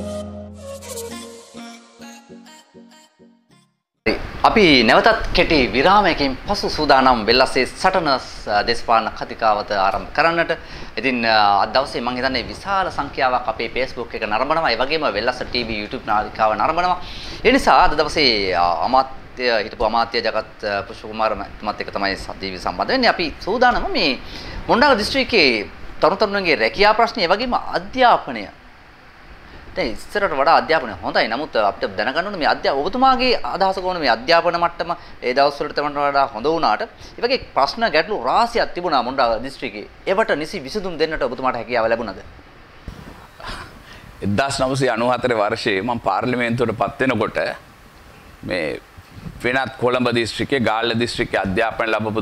අපි නැවතත් කෙටි විරාමයකින් පසු සූදානම් වෙල්ලස්සේ සටන දේශපාලන කතිකාවත ආරම්භ කරන්නට. ඉතින් අද දවසේ මම හිතන්නේ විශාල සංඛ්‍යාවක් අපේ Facebook එක නරඹනවා. ඒ වගේම වෙල්ලස්ස TV YouTube නාලිකාව නරඹනවා. ඒ නිසා අද දවසේ හිටපු අමාත්‍ය ජගත් පුෂ්පකුමාර මහත්මයාත් එක්ක තමයි සජීවී සම්බන්ධ වෙන්නේ. අපි සූදානම මේ මොණරාගල දිස්ත්‍රික්කයේ තරුණුන්ගේ රැකියා ප්‍රශ්න ඒ වගේම අධ්‍යාපනය. දැන් ඉස්සරට වඩා අධ්‍යාපනය හොඳයි. නමුත් අපිට දැනගන්න ඕනේ මේ ඔබතුමාගේ අදහස කොහොමද මේ අධ්‍යාපන මට්ටම ඒ දවස්වලට වඩා හොඳ වුණාට ඒ වගේ ප්‍රශ්න ගැටලු රාශියක් තිබුණා මොණරාගල දිස්ත්‍රික්කයේ. ඒවට නිසි විසඳුම් දෙන්නට ඔබතුමාට හැකියාව ලැබුණාද? 1994 වර්ෂයේ මම පාර්ලිමේන්තුවට පත් වෙනකොට මේ වෙනත් කොළඹ දිස්ත්‍රික්කයේ ගාල්ල දිස්ත්‍රික්කයේ අධ්‍යාපනය ලැබපු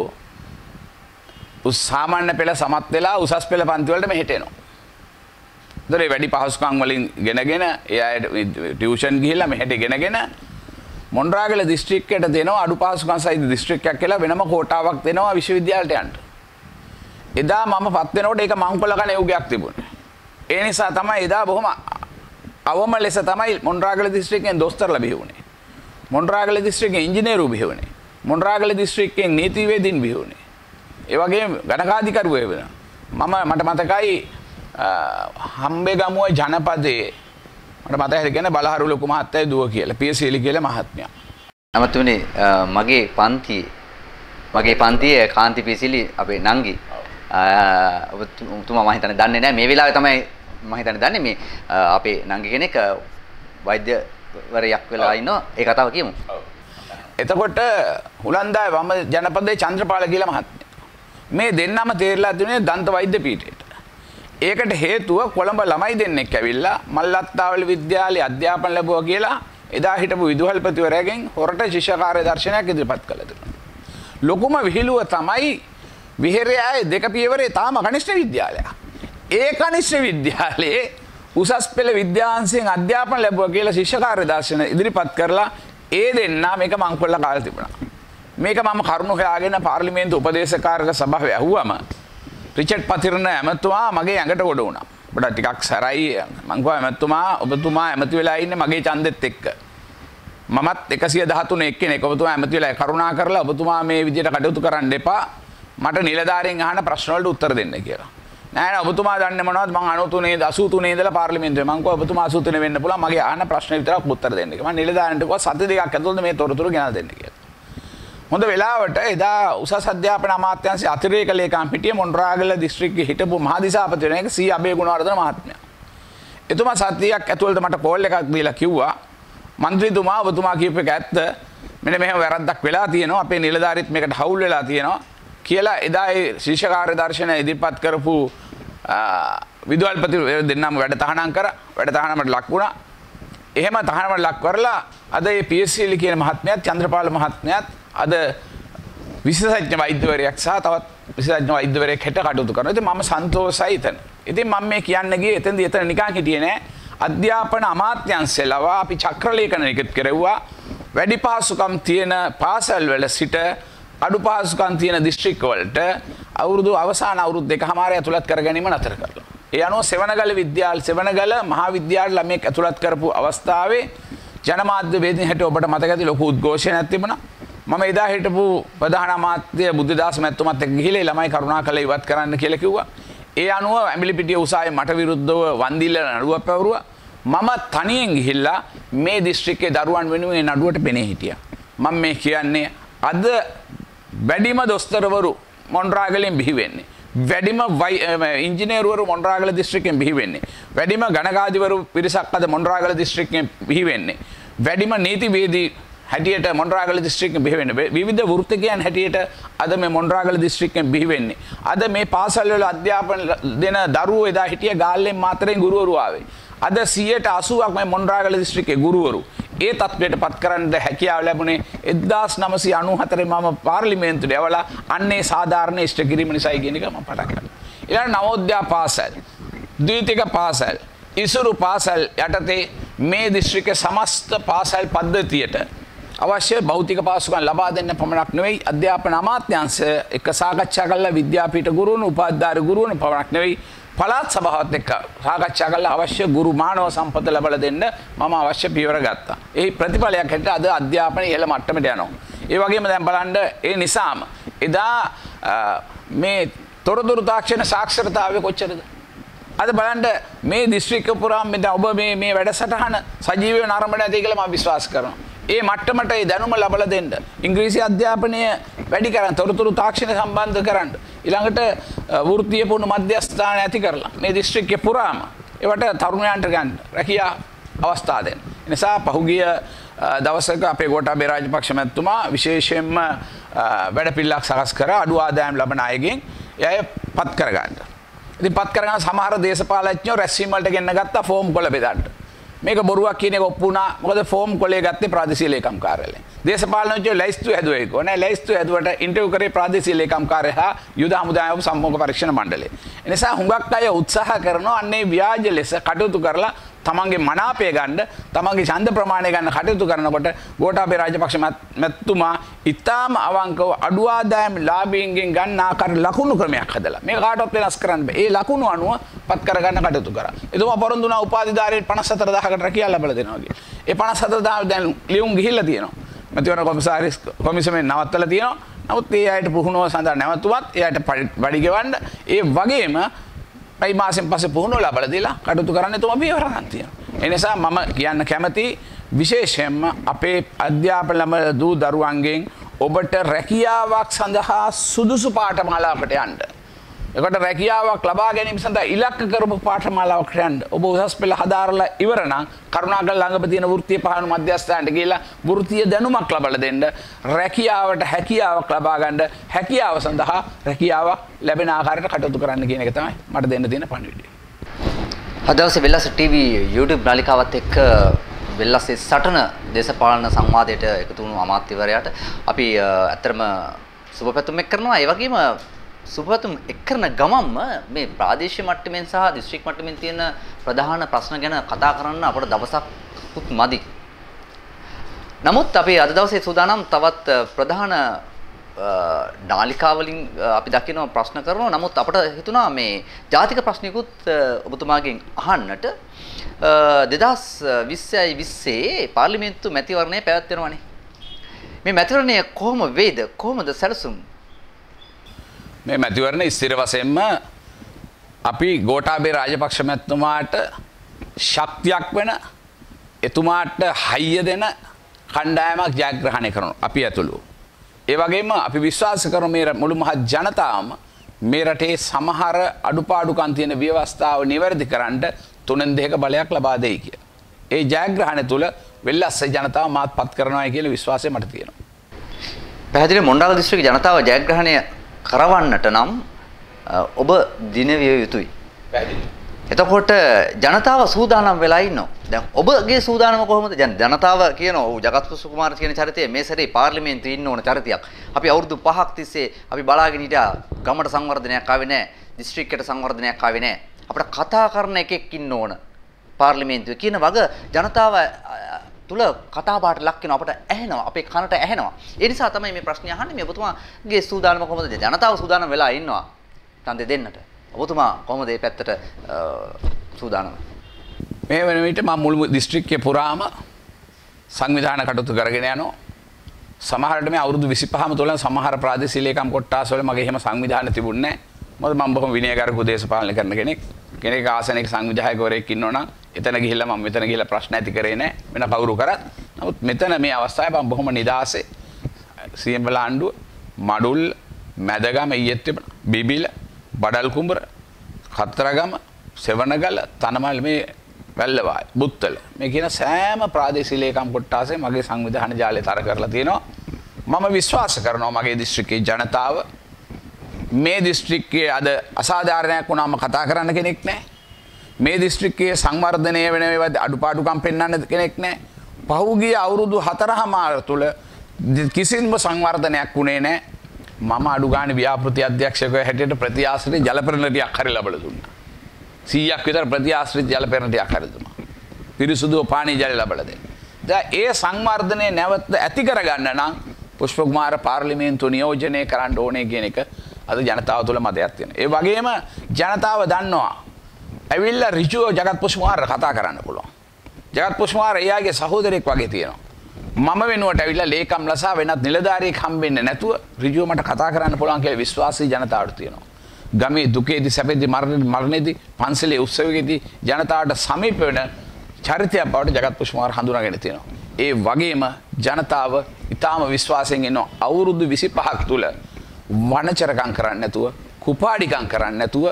දරුවෝ සාමාන්‍ය පෙළ සමත් වෙලා උසස් පෙළ පන්ති වලට මෙහෙට එනවා. දොරේ වැඩි පහසුකම් වලින් ගෙනගෙන ඒ අය ටියුෂන් ගිහිල්ලා මෙහෙට ගෙනගෙන මොණරාගල දිස්ත්‍රික්කයට දෙනවා අඩු පහසුකම් සහිත දිස්ත්‍රික්කයක් කියලා වෙනම කෝටාවක් දෙනවා විශ්වවිද්‍යාලයට යන්න. එදා මම පත් වෙනකොට ඒක මංකොල්ල කන යුගයක් තිබුණේ. ඒ නිසා තමයි එදා බොහොම අවම ලෙස තමයි මොණරාගල දිස්ත්‍රික්කයෙන් දොස්තරලා බිහි වුණේ. මොණරාගල දිස්ත්‍රික්කයේ ඉංජිනේරු බිහි වුණේ. මොණරාගල දිස්ත්‍රික්කයේ නීතිවේදීන් බිහි වුණේ. ඒ වගේම ගණකාධිකරුවෝ වෙනවා. මට මතකයි හම්බෙගමුව ජනපදයේ මට මතකයි කියන්නේ බලහරු ලොකු මහත්තයා දුව කියලා පීඑස්එලි කියලා මහත්මයා. අමතුනේ මගේ පන්තියේ කාන්ති පීසිලි අපේ නංගි ඔබතුමා මම හිතන්නේ දන්නේ නැහැ මේ වෙලාවේ තමයි මම හිතන්නේ දන්නේ මේ අපේ නංගි කෙනෙක් වෛද්‍යවරයෙක් වෙලා ඉන්නවා. ඒ කතාව කියමු. එතකොට හුලන්දාය වම ජනපදයේ චන්ද්‍රපාල කියලා මහත්මයා මේ දෙන්නම තේරලා තිබුණේ දන්ත වෛද්‍ය පීඨයට. ඒකට හේතුව කොළඹ ළමයි දෙන්නෙක් ඇවිල්ලා මල්ලත්තාවල විද්‍යාලයේ අධ්‍යාපන ලැබුවා කියලා එදා හිටපු විදුහල්පතිවරයාගෙන් හොරට ශිෂ්‍ය කාර්ය දර්ශනයක් ඉදිරිපත් කළා තිබුණා. ලොකුම විහිළුව තමයි විහෙරයේ දෙක පියවරේ තාම කනිෂ්ඨ විද්‍යාලයක්. ඒ කනිෂ්ඨ විද්‍යාලයේ උසස් පෙළ විද්‍යාංශයෙන් අධ්‍යාපන ලැබුවා කියලා ශිෂ්‍ය කාර්ය දර්ශන ඉදිරිපත් කරලා ඒ දෙන්නා මේක මංකොල්ල කාලා තිබුණා. මේක මම කරුණු හොයාගෙන පාර්ලිමේන්තු උපදේශකාරක සභාවේ ඇහුවම රිචඩ් පතිරණ ඇමතුමා මගේ ඇඟට ගොඩ වුණා. බඩ ටිකක් සරයි මං කිව්වා ඇමතුමා ඔබතුමා ඇමති වෙලා ඉන්නේ මගේ ඡන්දෙත් එක්ක. මමත් 113 එක්කෙනෙක් ඔබතුමා ඇමති වෙලා කරුණා කරලා ඔබතුමා මේ විදිහට කටයුතු කරන්න එපා. මට නිලධාරියෙන් අහන ප්‍රශ්න වලට උත්තර දෙන්න කියලා. නෑ නෑ ඔබතුමා දන්නේ මොනවද මං 93 83 ඉඳලා පාර්ලිමේන්තුවේ මං කිව්වා ඔබතුමා 83 වෙන්න පුළුවන් මගේ අහන ප්‍රශ්න විතරක් උත්තර දෙන්න කියලා. මම නිලධාරියන්ට කිව්වා සති දෙකක් ඇතුළත මේ තොරතුරු ගෙනල්ලා දෙන්න කියලා. හොඳ වෙලාවට එදා උසස් අධ්‍යාපන අමාත්‍යාංශයේ අතිරේක ලේකම් පිටියේ මොණරාගල දිස්ත්‍රික්කයේ හිටපු මහදිසාපති වෙන එක සී අබේ ගුණවර්ධන මහත්මයා. එතුමා සතියක් ඇතුළත මට කෝල් එකක් දීලා කිව්වා මන්ත්‍රීතුමා ඔබතුමා කියපු එක ඇත්ත. මෙන්න මෙහෙම වැරද්දක් වෙලා තියෙනවා. අපේ නිලධාරීත් මේකට හවුල් වෙලා තියෙනවා කියලා එදා ඒ ශිෂ්‍ය කාර්ය දර්ශන ඉදිරිපත් කරපු විදුහල්පති දෙන්නම වැඩ තහනම් කරා. වැඩ තහනමට ලක් වුණා. එහෙම තහනමට ලක් කරලා අද මේ පීඑස්එලි කියන මහත්මයාත් චන්ද්‍රපාල මහත්මයාත් අද විශේෂඥ වෛද්‍යවරයෙක් සහ තවත් විශේෂඥ වෛද්‍යවරයෙක් හෙට කටයුතු කරනවා. ඉතින් මම සන්තෝෂයි එතන. ඉතින් මම මේ කියන්න ගියේ එතෙන්දී එතන නිකන් හිටියේ නෑ. අධ්‍යාපන අමාත්‍යාංශය ලවා අපි චක්‍රලේඛන නිකුත් කෙරෙව්වා. වැඩි පහසුකම් තියෙන පාසල් වල සිට අඩු පහසුකම් තියෙන දිස්ත්‍රික්ක වලට අවසාන අවුරුදු දෙකමාරය ඇතුළත් කර ගැනීම නතර කරලා. ඒ අනුව සෙවණගල මහා විද්‍යාල ළමයෙක් ඇතුළත් කරපු අවස්ථාවේ ජනමාධ්‍ය වේදිකේ හැට ඔබට මතක ඇති ලොකු උද්ඝෝෂණයක් තිබුණා. මම එදා හිටපු ප්‍රධාන අමාත්‍ය බුද්ධදාස මැතිතුමත් එක්ක ගිහිල්ලා ළමයි කරුණාකරලා ඉවත් කරන්න කියලා කිව්වා. ඒ අනුව ඇඹිලිපිටිය උසාවියේ මට විරුද්ධව වන්දිල්ල නඩුවක් පැවරුවා. මම තනියෙන් ගිහිල්ලා මේ දිස්ත්‍රික්කයේ දරුවන් වෙනුවෙන් නඩුවට පෙනී හිටියා. මම මේ කියන්නේ අද වැඩිම දොස්තරවරු මොණරාගලෙන් බිහි වෙන්නේ. වැඩිම ඉංජිනේරුවරු මොණරාගල දිස්ත්‍රික්කයෙන් බිහි වෙන්නේ. වැඩිම ගණකාධිපතිවරු පිරිසක් අද මොණරාගල දිස්ත්‍රික්කයෙන් බිහි වෙන්නේ. වැඩිම නීතිවේදී හැටියට මොණරාගල දිස්ත්‍රික්කයෙන් බිහි වෙන්නේ. විවිධ වෘත්තිකයන් හැටියට අද මේ මොණරාගල දිස්ත්‍රික්කයෙන් බිහි වෙන්නේ. අද මේ පාසල් වල අධ්‍යාපන දෙන දරුවෝ එදා හිටිය ගාල්ලෙන් මාතරෙන් ගුරුවරු ආවේ. අද 80%ක් මේ මොණරාගල දිස්ත්‍රික්කයේ ගුරුවරු. ඒ තත්ත්වයට පත් කරන්න හැකියාව ලැබුණේ 1994 මම පාර්ලිමේන්තුවට යවලා අන්නේ සාධාරණ ඉෂ්ට කිරීම නිසායි කියන එක මම පටන් ගත්තා. ඊළඟ නවෝදයා පාසල්, ද්විතීක පාසල්, ඉසුරු පාසල් යටතේ මේ දිස්ත්‍රික්කයේ සමස්ත පාසල් පද්ධතියට අවශ්‍ය භෞතික පාසුකම් ලබා දෙන්න පමණක් නෙවෙයි අධ්‍යාපන අමාත්‍යාංශ එක්ක සාකච්ඡා කළා විද්‍යාපීඨ ගුරුවරුන් උපාධිධාරී ගුරුවරුන් පමණක් නෙවෙයි පළාත් සභාවත් එක්ක සාකච්ඡා කළා අවශ්‍ය ගුරු මානව සම්පත ලබා දෙන්න මම අවශ්‍ය පියවර ගත්තා. ඒ ප්‍රතිඵලයක් හැටියට අද අධ්‍යාපනය ඉහළ මට්ටමට යනවා. ඒ වගේම දැන් බලන්න ඒ නිසාම එදා මේ තොරතුරු තාක්ෂණ සාක්ෂරතාවය කොච්චරද? අද බලන්න මේ දිස්ත්‍රික්ක පුරාම මෙතන ඔබ මේ වැඩසටහන සජීවීව නරඹන ඇති කියලා මම විශ්වාස කරනවා. ඒ මට්ටමට ඒ දැනුම ලබා දෙන්න ඉංග්‍රීසි අධ්‍යාපනය වැඩි කරන්න තොරතුරු තාක්ෂණ සම්බන්ධ කරන්න ඊළඟට වෘත්තීය පුහුණු මධ්‍යස්ථාන ඇති කරලා මේ දිස්ත්‍රික්කේ පුරාම ඒවට තරුණයන්ට ගන්න රැකියා අවස්ථා දෙන්න. ඒ නිසා පහුගිය දවසක අපේ ගෝඨාභය රාජපක්ෂ මැතිතුමා විශේෂයෙන්ම වැඩපිළිවෙලක් සකස් කරා අඩු ආදායම් ලබන අයගෙන් එය පත් කරගන්න. ඉතින් පත් කරගන්න සමහර දේශපාලඥයෝ රැස්වීම වලට ගෙන්න ගත්තා ෆෝම් කොළ බෙදන්න. මේක බොරුවක් කියන එක ඔප්පු වුණා. මොකද ෆෝම් කොලේ ගත්තේ ප්‍රාදේශීය ලේකම් කාර්යාලයෙන්. දේශපාලනඥයෝ ලැයිස්තු හැදුවා ඒක. නෑ ලැයිස්තු හැදුවට ඉන්ටර්විව් කරේ ප්‍රාදේශීය ලේකම් කාර්යාලය හා යුද හමුදාය සම්මුඛ පරීක්ෂණ මණ්ඩලය. ඒ නිසා හුඟක් අය උත්සාහ කරනවා අන්නේ ව්‍යාජ ලෙස කටයුතු කරලා තමන්ගේ මනාපය ගන්න, තමන්ගේ ඡන්ද ප්‍රමාණය ගන්න කටයුතු කරනකොට ගෝඨාභය රාජපක්ෂ මැතිතුමා ඊටාම අවංකව අඩු ආදායම් ලාභීන්ගෙන් ගන්න ආකාර ලකුණු ක්‍රමයක් හදලා මේක කාටවත් වෙනස් කරන්න බෑ. ඒ ලකුණු අනුව පත් කරගන්න කටයුතු කරා. එතුමා පොරොන්දු වුණා උපාධිධාරීන් 54000කට රැකියාව ලැබලා දෙනවා කියලා. ඒ 54000 දැන් ලියුම් ගිහිල්ලා තියෙනවා. මැතිවරණ කොමසාරිස් කොමිසමෙන් නවත්තලා තියෙනවා. නමුත් ඒ අයට පුහුණුව සඳහා නැවතුවත් ඒ අයට වැඩි ගෙවන්න ඒ වගේම පයි මාසෙන් පස්සේ පුහුණුව ලබා දීලා කටයුතු කරන්න එතුමා පියවර ගන්න තියෙනවා. ඒ නිසා මම කියන්න කැමති විශේෂයෙන්ම අපේ අධ්‍යාපන දූ දරුවන්ගෙන් ඔබට රැකියාවක් සඳහා සුදුසු පාඨමාලාවකට යන්න. ඒකට රැකියාවක් ලබා ගැනීම සඳහා ඉලක්ක කරපු පාඨමාලාවකට යන්න. ඔබ උසස් පෙළ හදාරලා ඉවර නම් කරුණාකරලා ළඟම තියෙන වෘත්තීය පහණු මධ්‍යස්ථානට ගිහිලා වෘත්තීය දැනුමක් ලබා දෙන්න. රැකියාවට හැකියාවක් ලබා ගන්න. හැකියාව සඳහා රැකියාව ලැබෙන ආකාරයට කටයුතු කරන්න කියන එක තමයි මට දෙන්න තියෙන පණිවිඩය. අද දවසේ වෙල්ලස් ටීවී YouTube නාලිකාවත් එක්ක වෙල්ලස්සේ සටන දේශපාලන සංවාදයට එකතු වුණු අමාත්‍යවරයාට අපි ඇත්තටම සුබපැතුම් එක් කරනවා. ඒ වගේම සුබපැතුම් එක් කරන ගමන්ම මේ ප්‍රාදේශීය මට්ටමින් සහ දිස්ත්‍රික් මට්ටමින් තියෙන ප්‍රධාන ප්‍රශ්න ගැන කතා කරන්න අපට දවසක් මදි. නමුත් අපි අද දවසේ සූදානම් තවත් ප්‍රධාන නාලිකා වලින් අපි දකින ප්‍රශ්න කරනවා. නමුත් අපට හිතුණා මේ ජාතික ප්‍රශ්නිකුත් ඔබතුමාගෙන් අහන්නට 2020 පාර්ලිමේන්තු මැතිවරණය පැවැත්වෙනවානේ. මේ මැතිවරණය කොහොම වේද? කොහොමද සැලසුම්? මේ මැතිවරණ ස්ථිර වශයෙන්ම අපි ගෝඨාභය රාජපක්ෂ මැතිතුමාට ශක්තියක් වෙන එතුමාට හයිය දෙන කණ්ඩායමක් ජයග්‍රහණය කරනවා අපි ඇතුළු. ඒ වගේම අපි විශ්වාස කරමු මේ මුළු මහත් ජනතාවම මේ රටේ සමහර අඩුපාඩුකම් තියෙන ව්‍යවස්ථාව නිවැරදි කරන්න 3/2 බලයක් ලබා දෙයි කියලා. ඒ ජයග්‍රහණය තුල වෙල්ලස්සේ ජනතාව මාත්පත් කරනවා කියන විශ්වාසය මට තියෙනවා. පැහැදිලි මොණරාගල දිස්ත්‍රික්ක ජනතාව ජයග්‍රහණය කරවන්නට නම් ඔබ දිනවිය යුතුයි. පැහැදිලි. එතකොට ජනතාව සූදානම් වෙලා ඉන්නවා. දැන් ඔබගේ සූදානම කොහොමද? ජනතාව කියනවා ඔව් ජගත් කුමාර කියන චරිතය මේ සැරේ පාර්ලිමේන්තුවේ ඉන්න ඕන චරිතයක්. අපි අවුරුදු 5ක් තිස්සේ අපි බලාගෙන හිටියා ගමට සංවර්ධනයක් ආවේ නැහැ. දිස්ත්‍රික්කයට සංවර්ධනයක් ආවේ නැහැ. අපිට කතා කරන එකෙක් ඉන්න ඕන පාර්ලිමේන්තුවේ කියන වග ජනතාව තුල කතා බහට ලක් වෙනවා. අපට ඇහෙනවා. අපේ කනට ඇහෙනවා. ඒ නිසා තමයි මේ ප්‍රශ්නේ අහන්නේ. මේ ඔබතුමාගේ සූදානම කොහොමද? ජනතාව සූදානම් වෙලා ඉන්නවා ඡන්දෙ දෙන්නට. ඔබතුමා කොහොමද මේ පැත්තට සූදානම්? මේ වෙන විට මම මුළු දිස්ත්‍රික්කයේ පුරාම සංවිධාන කටයුතු කරගෙන යනවා. සමහරට මේ අවුරුදු 25ම තුළ සමහර ප්‍රාදේශීය ලේකම් කොට්ටාසවල මගේ එහෙම සංවිධානය තිබුණේ නැහැ. මොකද මම බොහොම විනයගරුක දේශපාලනය කරන කෙනෙක්. කෙනෙක් ආසනික සංවිධායකවරයෙක් ඉන්නවනම් එතන ගිහිල්ලා මම මෙතන ගිහිල්ලා ප්‍රශ්න ඇති කරේ නැහැ. වෙන කවුරු කරත්. නමුත් මෙතන මේ අවස්ථාවේ මම බොහොම නිදාසේ සීඑම් ආණ්ඩුව මඩුල් මැදගම ඊයේත් බිබිල බඩල් කුඹර කතරගම සෙවණගල තනමල් මේ වැල්ලවාය බුත්තල මේ කියන සෑම ප්‍රාදේශීය ලේකම් කොට්ටාසේ මගේ සංවිධාන ජාලය තර කරලා තියෙනවා. මම විශ්වාස කරනවා මගේ දිස්ත්‍රික්කයේ ජනතාව මේ දිස්ත්‍රික්කයේ අද අසාධාරණයක් වුණාම කතා කරන්න කෙනෙක් නැහැ. මේ දිස්ත්‍රික්කයේ සංවර්ධනය වෙන ඒවා අඩුපාඩුකම් පෙන්වන්න කෙනෙක් නැහැ. පහුගිය අවුරුදු 4මාර තුල කිසිම සංවර්ධනයක් වුණේ නැහැ. මම අඩු ගානේ ව්‍යාපෘති අධ්‍යක්ෂකව හැටියට ප්‍රති ආශ්‍රිත ජල පෙරළටියක් හරි ලැබලා දුන්නා. 100ක් විතර ප්‍රති ආශ්‍රිත ජල පෙරළටියක් හරි දුන්නා. පිරිසුදු පානීය ජල ලැබලා දෙන්න. දැන් ඒ සංවර්ධනය නැවත ඇති කරගන්න නම් පුෂ්ප කුමාර පාර්ලිමේන්තුව නියෝජනය කරන්න ඕනේ කියන එක අද ජනතාව තුළ මතයක් තියෙනවා. ඒ වගේම ජනතාව දන්නවා ඇවිල්ලා ඍජුව ජගත් පුෂ්ප කුමාර කතා කරන්න පුළුවන්. ජගත් පුෂ්ප කුමාර එයාගේ සහෝදරයෙක් වගේ තියෙනවා. මම වෙනුවට ඇවිල්ලා ලේකම් ලසා වෙනත් නිලධාරියෙක් හම්බෙන්නේ නැතුව ඍජුව මට කතා කරන්න පුළුවන් කියලා විශ්වාසී ජනතාවට තියෙනවා. ගමේ දුකේදී සැපේදී මරණේදී පන්සලේ උත්සවයේදී ජනතාවට සමීප වෙන චරිතයක් බවට ජගත් පුෂ්ප කුමාර හඳුනාගෙන තියෙනවා. ඒ වගේම ජනතාව ඊටාම විශ්වාසයෙන් ඉන්න අවුරුදු 25ක් තුල වනචරකම් කරන්නේ නැතුව කුපාඩිකම් කරන්නේ නැතුව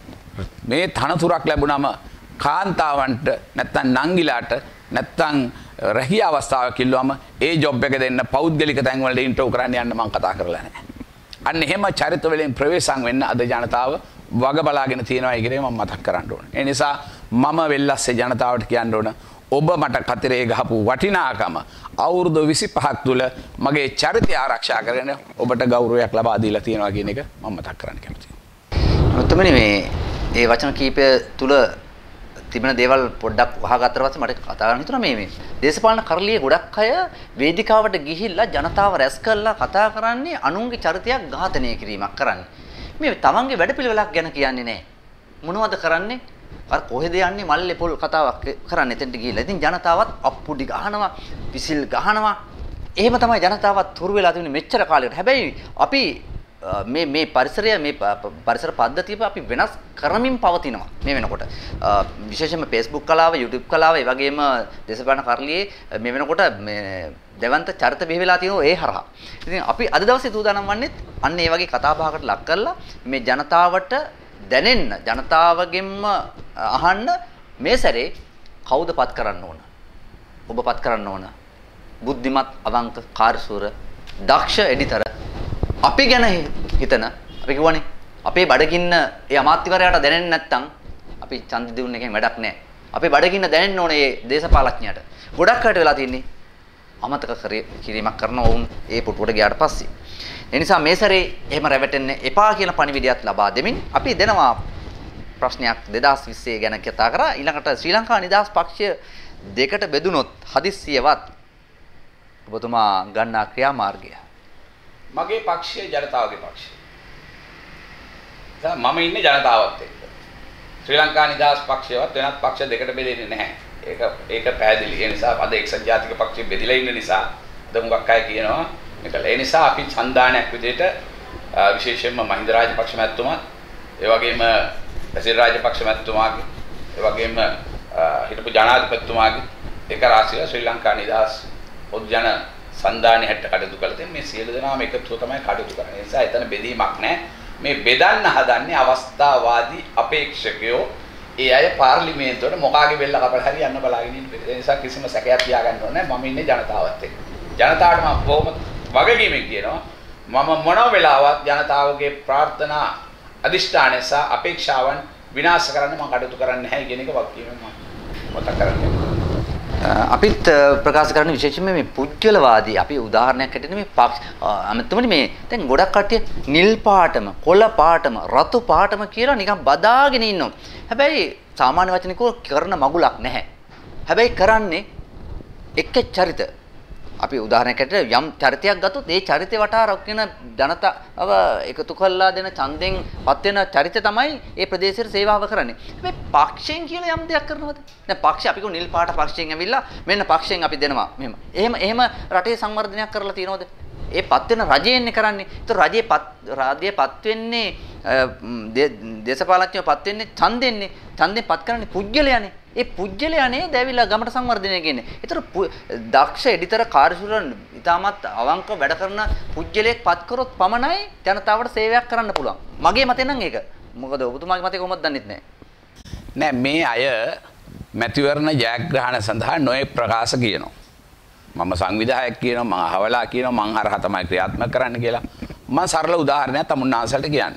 මේ තනතුරක් ලැබුණාම කාන්තාවන්ට නැත්තම් නංගිලාට නැත්තම් රැකිය අවස්ථාවක් කිල්ලුවම ඒ ජොබ් එක දෙන්න පෞද්ගලික තැන් වලට ඉන්ටර්වයුව කරන්න යන්න මම කතා කරලා නැහැ. අන්න එහෙම චරිත වලින් ප්‍රවේශම් වෙන්න අද ජනතාව වග බලාගෙන තියෙනවා කියන එක මම මතක් කරන්න ඕනේ. ඒ නිසා මම වෙල්ලස්සේ ජනතාවට කියන්න ඕන ඔබ මට කතරේ ගහපු වටිනාකම අවුරුදු 25ක් තුල මගේ චරිතය ආරක්ෂා කරගෙන ඔබට ගෞරවයක් ලබා දීලා තියෙනවා කියන එක මම මතක් කරන්න කැමතියි. මුතුමනි මේ ඒ වචන කීපය තුල තිබෙන දේවල් පොඩ්ඩක් වහගත්තට පස්සේ මට කතා කරන්න හිතුණා මේ දේශපාලන කරලියේ ගොඩක් අය වේදිකාවට ගිහිල්ලා ජනතාව රැස් කරලා කතා කරන්නේ අනුන්ගේ චරිතයක් ඝාතනය කිරීමක් කරන්නේ. මේ තමන්ගේ වැඩපිළිවෙලක් ගැන කියන්නේ නැහැ. මොනවද කරන්නේ? අර කොහෙද යන්නේ මල්ලේ පොල් කතාවක් කරන්නේ එතෙන්ට ගිහිල්ලා. ඉතින් ජනතාවත් අප්පුඩි ගහනවා, පිසිල් ගහනවා. එහෙම තමයි ජනතාවත් තුරු වෙලා තිබුණේ මෙච්චර කාලයකට. හැබැයි අපි මේ පරිසරය මේ පරිසර පද්ධතිය අපි වෙනස් කරමින් පවතිනවා මේ වෙනකොට. විශේෂයෙන්ම Facebook කලාව, YouTube කලාව, ඒ වගේම දේශපාලන කරලියේ මේ වෙනකොට මේ දෙවන්ත චරිත බිහි වෙලා තියෙනවා ඒ හරහා. ඉතින් අපි අද දවසේ සූදානම් වන්නේ අන්න ඒ වගේ කතා බහකට ලක් කරලා මේ ජනතාවට දැනෙන්න, ජනතාවගෙන්ම අහන්න මේ සැරේ කවුද පත් කරන්න ඕන? ඔබ පත් කරන්න ඕන. බුද්ධිමත්, අවංක, කාර්යසූර, දක්ෂ එඩිටර් අපි ගැන හිතන අපි කියවනේ අපේ බඩගින්න ඒ අමාත්‍යවරයාට දැනෙන්නේ නැත්නම් අපි ඡන්ද දෙන්න එකෙන් වැඩක් නැහැ. අපේ බඩගින්න දැනෙන්න ඕනේ මේ දේශපාලඥයාට. ගොඩක් අයට වෙලා තින්නේ අමතක කිරීමක් කරන වුන් ඒ පුටුවට ගියාට පස්සේ. ඒ නිසා මේ සැරේ එහෙම රැවටෙන්න එපා කියන පණිවිඩයත් ලබා දෙමින් අපි දෙනවා ප්‍රශ්නයක් 2020 ගැන කතා කරා. ඊළඟට ශ්‍රී ලංකා නිදහස් පක්ෂය දෙකට බෙදුනොත් හදිස්සියවත් ඔබතුමා ගන්නා ක්‍රියාමාර්ගය මගේ පක්ෂය ජනතාවගේ පක්ෂය. දැන් මම ඉන්නේ ජනතාවත් එක්ක. ශ්‍රී ලංකා නිදහස් පක්ෂයවත් වෙනත් පක්ෂ දෙකට බෙදෙන්නේ නැහැ. ඒක පැහැදිලි. ඒ නිසා අද එක්සත් ජාතික පක්ෂය බෙදිලා ඉන්න නිසා අද හුඟක් අය කියනවා මේකල. ඒ නිසා අපි ඡන්දානයක් විදිහට විශේෂයෙන්ම මහින්ද රාජපක්ෂ මැතිතුමා, ඒ වගේම බසිල් රාජපක්ෂ මැතිතුමාගේ, ඒ වගේම හිටපු ජනාධිපතිතුමාගේ එක රාශිය ශ්‍රී ලංකා නිදහස් පොදු ජන සන්දානයේ හැට කටයුතු කළ තියෙන මේ සියලු දෙනාම එකතුව තමයි කටයුතු කරන්නේ. ඒ නිසා එතන බෙදීමක් නැහැ. මේ බෙදන්න හදන්නේ අවස්ථාවාදී අපේක්ෂකයෝ. ඒ අය පාර්ලිමේන්තුවට මොකාගේ බෙල්ල කපලා හරි යන්න බලාගෙන ඉන්න. ඒ නිසා කිසිම සැකයක් තියාගන්න ඕනේ නැහැ. මම ඉන්නේ ජනතාවත් එක්ක. ජනතාවට මම බොහොම වගකීමෙන් කියනවා මම මොන වෙලාවත් ජනතාවගේ ප්‍රාර්ථනා, අදිෂ්ඨාන සහ අපේක්ෂාවන් විනාශ කරන්න මම කටයුතු කරන්නේ නැහැ කියන එක වගකීමෙන් මම මතක් කරගන්නවා. අපිත් ප්‍රකාශ කරන විශේෂයෙන්ම මේ පුද්ගලවාදී අපි උදාහරණයක් හැටියට මේ අමතුමනි මේ දැන් ගොඩක් කට්ටිය නිල් පාටම, කොළ පාටම, රතු පාටම කියලා නිකන් බදාගෙන ඉන්නවා. හැබැයි සාමාන්‍ය වචනිකව කරන මගුලක් නැහැ. හැබැයි කරන්නේ එක චරිත අපි උදාහරණයකට යම් චරිතයක් ගත්තොත් ඒ චරිතය වටා රැගෙන ජනතාව එකතු කළා දෙන ඡන්දෙන් පත් වෙන චරිතය තමයි ඒ ප්‍රදේශයේ සේවාව කරන්නේ. හැබැයි පක්ෂයෙන් කියලා යම් දෙයක් කරනවද? දැන් පක්ෂය අපි නිල් පාට පක්ෂයෙන් ඇවිල්ලා මෙන්න පක්ෂයෙන් අපි දෙනවා මෙහෙම. එහෙම රටේ සංවර්ධනයක් කරලා තියනවද? ඒ පත් වෙන රජයෙන්නේ කරන්නේ. ඒතර රජයේ පත් වෙන්නේ දේශපාලඥයෝ පත් වෙන්නේ ඡන්දෙන්නේ. ඡන්දෙන් පත් කරන්නේ පුජ්‍යලයනේ. ඒ පුජ්‍යලයනේ දැවිලා ගමට සංවර්ධනය කියන්නේ. ඒතර දක්ෂ එඩිටර් කාර්යශීලව ඉතාමත් අවංක වැඩ කරන පුජ්‍යලයක් පත් කරොත් පමණයි ජනතාවට සේවයක් කරන්න පුළුවන්. මගේ මතේ නම් ඒක. මොකද ඔබතුමාගේ මතේ කොහොමද දන්නෙත් නැහැ. නෑ මේ අය මැතිවරණ ජයග්‍රහණ සඳහා නොයෙක් ප්‍රකාශ කියනවා. මම සංවිධායක කියනවා, මම අහවලා කියනවා, මම හරහා තමයි ක්‍රියාත්මක කරන්න කියලා. මම සරල උදාහරණයක් තමුන්නාසලට කියන්නම්.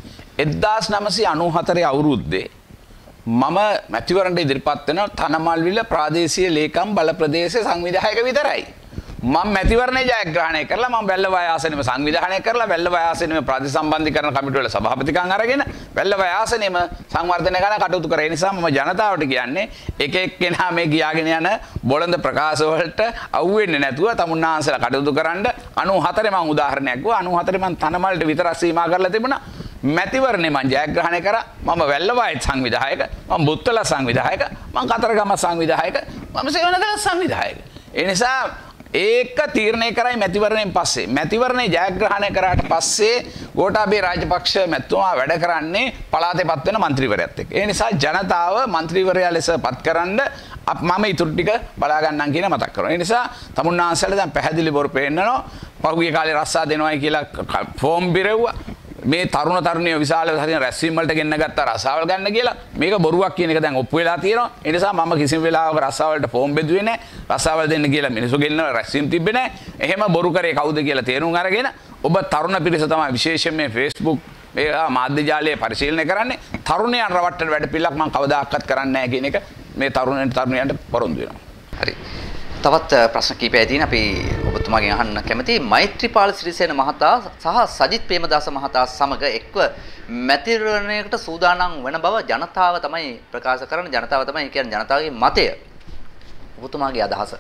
1994 අවුරුද්දේ මම මැතිවරණයට ඉදිරිපත් වෙන තනමල්විල ප්‍රාදේශීය ලේකම් බල ප්‍රදේශයේ සංවිධායක විතරයි. මම මැතිවරණේ ජයග්‍රහණය කරලා මම වැල්ලවාය ආසනෙම සංවිධානය කරලා වැල්ලවාය ආසනෙම ප්‍රතිසම්බන්ධීකරණ කමිටුව වල සභාපතිකම් අරගෙන වැල්ලවාය ආසනෙම සංවර්ධනය කරන කටයුතු කරේ. ඒ නිසා මම ජනතාවට කියන්නේ එක එක්කෙනා මේ ගියාගෙන යන බොළඳ ප්‍රකාශ වලට අවු වෙන්නේ නැතුව තමුන්නාන්සලා කටයුතු කරන්න 94 මම උදාහරණයක් ගුවා. 94 මම තනමල්ට විතරක් සීමා කරලා තිබුණා. මැතිවරණේ මම ජයග්‍රහණය කරා. මම වැල්ලවායත් සංවිධායක, මම බුත්තල සංවිධායක, මම කතරගම සංවිධායක, මම සේවනදල සංවිධායක. ඒ නිසා ඒක තීරණය කරයි මැතිවරණයෙන් පස්සේ. මැතිවරණේ ජයග්‍රහණය කරාට පස්සේ ගෝඨාභය රාජපක්ෂ මැතිතුමා වැඩ කරන්නේ පළාතේ පත් වෙන മന്ത്രിවරයාත් එක්ක. ඒ නිසා ජනතාව മന്ത്രിවරයා ලෙස පත්කරනද මම ඊටු ටික බලා ගන්නම් කියන මතක් කරනවා. ඒ නිසා තමුන්නාන්සලා දැන් පැහැදිලි බොරු පේන්නනෝ. පහුගිය කාලේ රස්සා දෙනවයි කියලා ෆෝම් බිරෙව්වා. මේ තරුණ තරුණියෝ විශාල හරින රැස්වීම් වලට ගෙන්න ගත්තා රසාවල් ගන්න කියලා. මේක බොරුවක් කියන එක දැන් ඔප්පු වෙලා තියෙනවා. ඒ නිසා මම කිසිම වෙලාවක රසාවලට ෆෝම් බෙදුවේ නැහැ. රසාවල් දෙන්න කියලා මිනිස්සු ගෙන්න රැස්වීම් තිබ්බේ නැහැ. එහෙම බොරු කරේ කවුද කියලා තේරුම් අරගෙන ඔබ තරුණ පිරිස තමයි විශේෂයෙන් මේ Facebook මේ මාධ්‍ය ජාලය පරිශීලනය කරන්නේ. තරුණයන් රවට්ටන වැඩ පිළිලක් මම කවදාකවත් කරන්නේ නැහැ කියන එක මේ තරුණයන්ට පොරොන්දු වෙනවා. හරි. තවත් ප්‍රශ්න කීපයක් තියෙන අපි ඔබතුමාගෙන් අහන්න කැමතියි. මෛත්‍රීපාල සිරිසේන මහතා සහ සජිත් ප්‍රේමදාස මහතා සමග එක්ව මැතිවරණයකට සූදානම් වන බව ජනතාව තමයි ප්‍රකාශ කරන්නේ. ජනතාව තමයි කියන්නේ ජනතාවගේ මතය. ඔබතුමාගේ අදහස.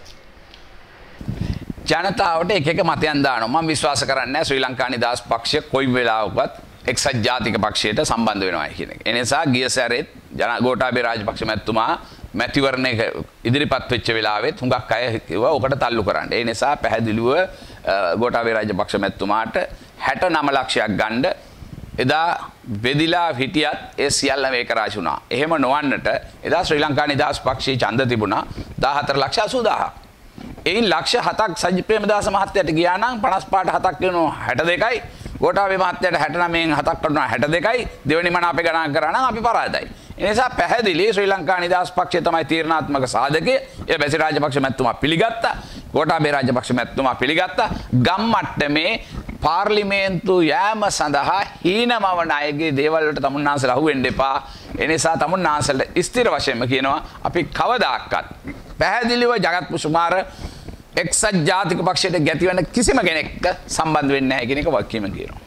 ජනතාවට එක එක මතයන් දානවා. මම විශ්වාස කරන්නේ නැහැ ශ්‍රී ලංකා නිදහස් පක්ෂය කොයි වෙලාවකවත් එක්සත් ජාතික පක්ෂයට සම්බන්ධ වෙනවා කියන එක. ඒ නිසා ගිය සැරේ ගෝඨාභය රාජපක්ෂ මැතිතුමා මැතිවරණයක ඉදිරිපත් වෙච්ච වෙලාවෙත් හුඟක් අය කිව්වා ඔකට තල්ලු කරන්න. ඒ නිසා පැහැදිලිව ගෝඨාභය රාජපක්ෂ මැතිතුමාට 69 ලක්ෂයක් ගන්න එදා බෙදිලා හිටියත් ඒ සියල්ලම ඒක රාජි වුණා. එහෙම නොවන්නට එදා ශ්‍රී ලංකා නිදහස් පක්ෂයේ ඡන්ද තිබුණා 14 ලක්ෂ 80000. එයින් ලක්ෂ 7ක් සජිත් ප්‍රේමදාස මහත්තයාට ගියා නම් 55ට 7ක් වෙනවා 62යි. ගෝඨාභය මහත්තයාට 69න් 7ක් කරනවා 62යි. දෙවෙනි මන අපේ ගණන් කරා නම් අපි පරාදයි. ඒ නිසා පැහැදිලි ශ්‍රී ලංකා නිදහස් පක්ෂය තමයි තීරණාත්මක සාධකය. ඒ බැසි රාජපක්ෂ මැතිතුමා පිළිගත්තා. ගෝඨාභය රාජපක්ෂ මැතිතුමා පිළිගත්තා. ගම් මට්ටමේ පාර්ලිමේන්තු යෑම සඳහා හීනමවන අයගේ දේවල් වලට තමුන්නාන්සලා අහු වෙන්න එපා. ඒ නිසා තමුන්නාන්සලා ස්ථිර වශයෙන්ම කියනවා අපි කවදාකවත් පැහැදිලිව ජගත් කුමාර එක්සත් ජාතික පක්ෂයට ගැති වෙන කිසිම කෙනෙක්ට සම්බන්ධ වෙන්නේ නැහැ කියන එක වක්කීම කියනවා.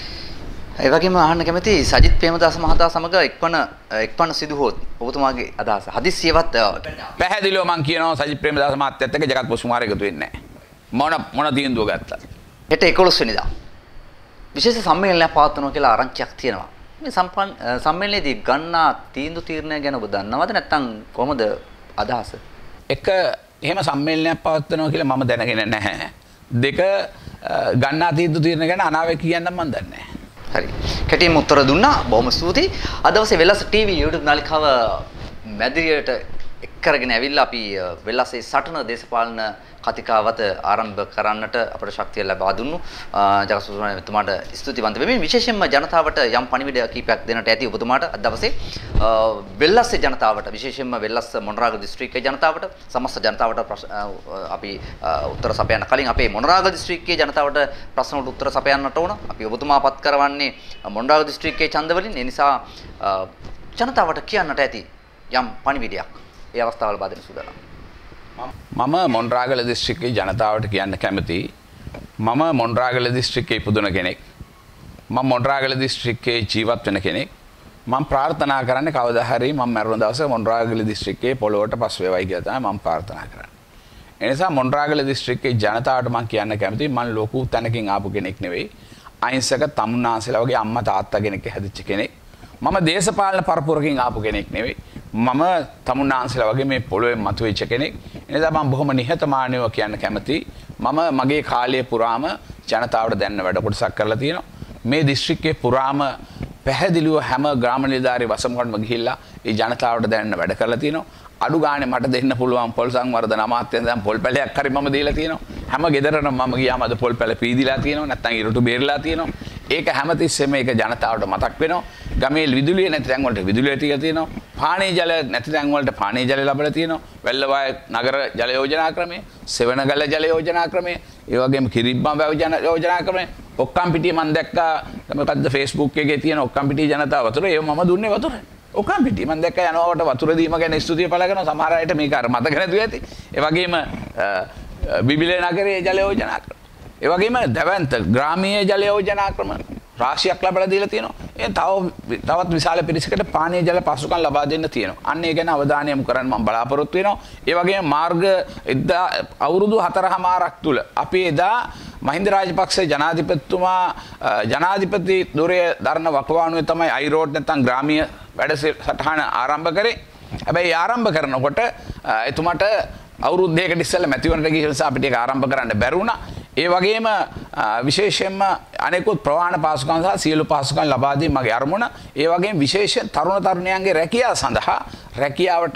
ඒ වගේම අහන්න කැමති සජිත් ප්‍රේමදාස මහතා සමග එක්වන සිදු හොත් ඔබතුමාගේ අදහස. හදිස්සියවත් පැහැදිලිව මම කියනවා සජිත් ප්‍රේමදාස මහත්තයත් එක්ක ජගත් කුමාර එකතු වෙන්නේ නැහැ. මොන තීන්දුව ගත්තා. හෙට 11 වෙනිදා විශේෂ සම්මේලනයක් පවත්වනවා කියලා ආරංචියක් තියෙනවා. මේ සම්මේලනයේදී ගන්නා තීන්දුව ගැන ඔබ දන්නවද නැත්නම් කොහොමද අදහස? එක එහෙම සම්මේලනයක් පවත්වනවා කියලා මම දැනගෙන නැහැ. දෙක ගන්නා තීන්දුව ගැන අනාවැකි කියන්න මම දන්නේ නැහැ. හරි. කැටියෙන් උත්තර දුන්නා. බොහොම ස්තුතියි. අද දවසේ වෙල්ලස් ටීවී YouTube නාලිකාව මැදිරියට එක් කරගෙන ඇවිල්ලා අපි වෙල්ලස්සේ සටන දේශපාලන කතිකාවත ආරම්භ කරන්නට අපට ශක්තිය ලබා දුන්නු ජගසුතුමාට ස්තුතිවන්ත වෙමින් විශේෂයෙන්ම ජනතාවට යම් පණිවිඩ කීපයක් දෙන්නට ඇති ඔබතුමාට අද දවසේ වෙල්ලස්සේ ජනතාවට විශේෂයෙන්ම වෙල්ලස් මොනරාගල දිස්ත්‍රික්කයේ ජනතාවට සමස්ත ජනතාවට අපි උත්තර සපයන්න කලින් අපේ මොනරාගල දිස්ත්‍රික්කයේ ජනතාවට ප්‍රශ්න වලට උත්තර සපයන්නට ඕන. අපි ඔබතුමාපත් කරවන්නේ මොනරාගල දිස්ත්‍රික්කයේ ඡන්ද වලින්. ඒ නිසා ජනතාවට කියන්නට ඇති යම් පණිවිඩයක් ඒ අවස්ථාවල බාදෙන සූදානම්. මම මොන්රාගල දිස්ත්‍රික්කයේ ජනතාවට කියන්න කැමතියි. මම මොන්රාගල දිස්ත්‍රික්කයේ ඉපදුන කෙනෙක්. මම මොන්රාගල දිස්ත්‍රික්කයේ ජීවත් වෙන කෙනෙක්. මම ප්‍රාර්ථනා කරන්නේ කවදා හරි මම මරණ දවසේ මොන්රාගල දිස්ත්‍රික්කයේ පොළොවට පස් වේවයි කියලා තමයි මම ප්‍රාර්ථනා කරන්නේ. ඒ නිසා මොණරාගල දිස්ත්‍රික්කයේ ජනතාවට මම කියන්න කැමතියි මම ලොකු තැනකින් ආපු කෙනෙක් නෙවෙයි. අහිංසක තමුන්නාන්සලා වගේ අම්මා තාත්තා කෙනෙක් හැදිච්ච කෙනෙක්. මම දේශපාලන පරපුරකින් ආපු කෙනෙක් නෙවෙයි. මම තමුන්නාන්සලා වගේ මේ පොළොවේ මතුවෙච්ච කෙනෙක්. ඒ නිසා මම බොහොම නිහතමානීව කියන්න කැමතියි. මම මගේ කාලය පුරාම ජනතාවට දැන්න වැඩ කොටසක් කරලා තියෙනවා. මේ දිස්ත්‍රික්කයේ පුරාම පැහැදිලිව හැම ග්‍රාම නිලධාරී වසමකටම ගිහිල්ලා ඒ ජනතාවට දැන්න වැඩ කරලා තියෙනවා. අඩු ගානේ මට දෙන්න පුළුවන් පොල් සංවර්ධන අමාත්‍යෙන් දැන් පොල් පැලයක් හරි මම දීලා තියෙනවා. හැම ගෙදරටම මම ගියාම අද පොල් පැල පීදිලා තියෙනවා. නැත්නම් ඉරටු බේරලා තියෙනවා. ඒක හැමතිස්සෙම ඒක ජනතාවට මතක් වෙනවා. ගමේ විදුලිය නැති තැන් වලට විදුලිය ටික තියෙනවා. පානීය ජල නැති තැන් වලට පානීය ජල ලැබලා තියෙනවා. වෙල්ලවාය නගර ජල යෝජනා ක්‍රමය, සෙවණගල ජල යෝජනා ක්‍රමය, ඒ වගේම කිරිබ්බම් වැව යෝජනා ක්‍රමය. ඔක්කම්පිටිය මම දැක්කා මොකද්ද Facebook එකේ තියෙන ඔක්කම්පිටිය ජනතාව වතුර ඒව මම දුන්නේ වතුර. ඔක්කම්පිටිය මම දැක්කා යනකොට වතුර දීම ගැන ස්තුතිය පළ කරනවා. සමහර අයට මේක අර මතක නැතුව ඇති. ඒ වගේම බිබිලේ නගරයේ ජල යෝජනා ක්‍රම. ඒ වගේම දැවැන්ත ග්‍රාමීය ජල යෝජනා ක්‍රම රාශියක් ලබා දීලා තියෙනවා. ඒ තවත් විශාල පිරිසකට පානීය ජල පහසුකම් ලබා දෙන්න තියෙනවා. අන්න ඒ ගැන අවධානය යොමු කරන්න මම බලාපොරොත්තු වෙනවා. ඒ වගේම මාර්ග අවුරුදු 4මාරක් තුල අපි එදා මහින්ද රාජපක්ෂ ජනාධිපතිතුමා ජනාධිපති ධුරය දරන වකවානුවේ තමයි අයිරෝඩ් නැත්නම් ග්‍රාමීය වැඩසටහන ආරම්භ කරේ. හැබැයි ආරම්භ කරනකොට එතුමාට අවුරුදු දෙකකට ඉස්සෙල්ලා මැතිවරණට ගිහින් නිසා අපිට ඒක ආරම්භ කරන්න බැරි වුණා. ඒ වගේම විශේෂයෙන්ම අනෙකුත් ප්‍රවාහන පහසුකම් සහ සියලු පහසුකම් ලබා දීම මගේ අරමුණ. ඒ වගේම විශේෂයෙන් තරුණ තරුණියන්ගේ රැකියාව සඳහා රැකියාවට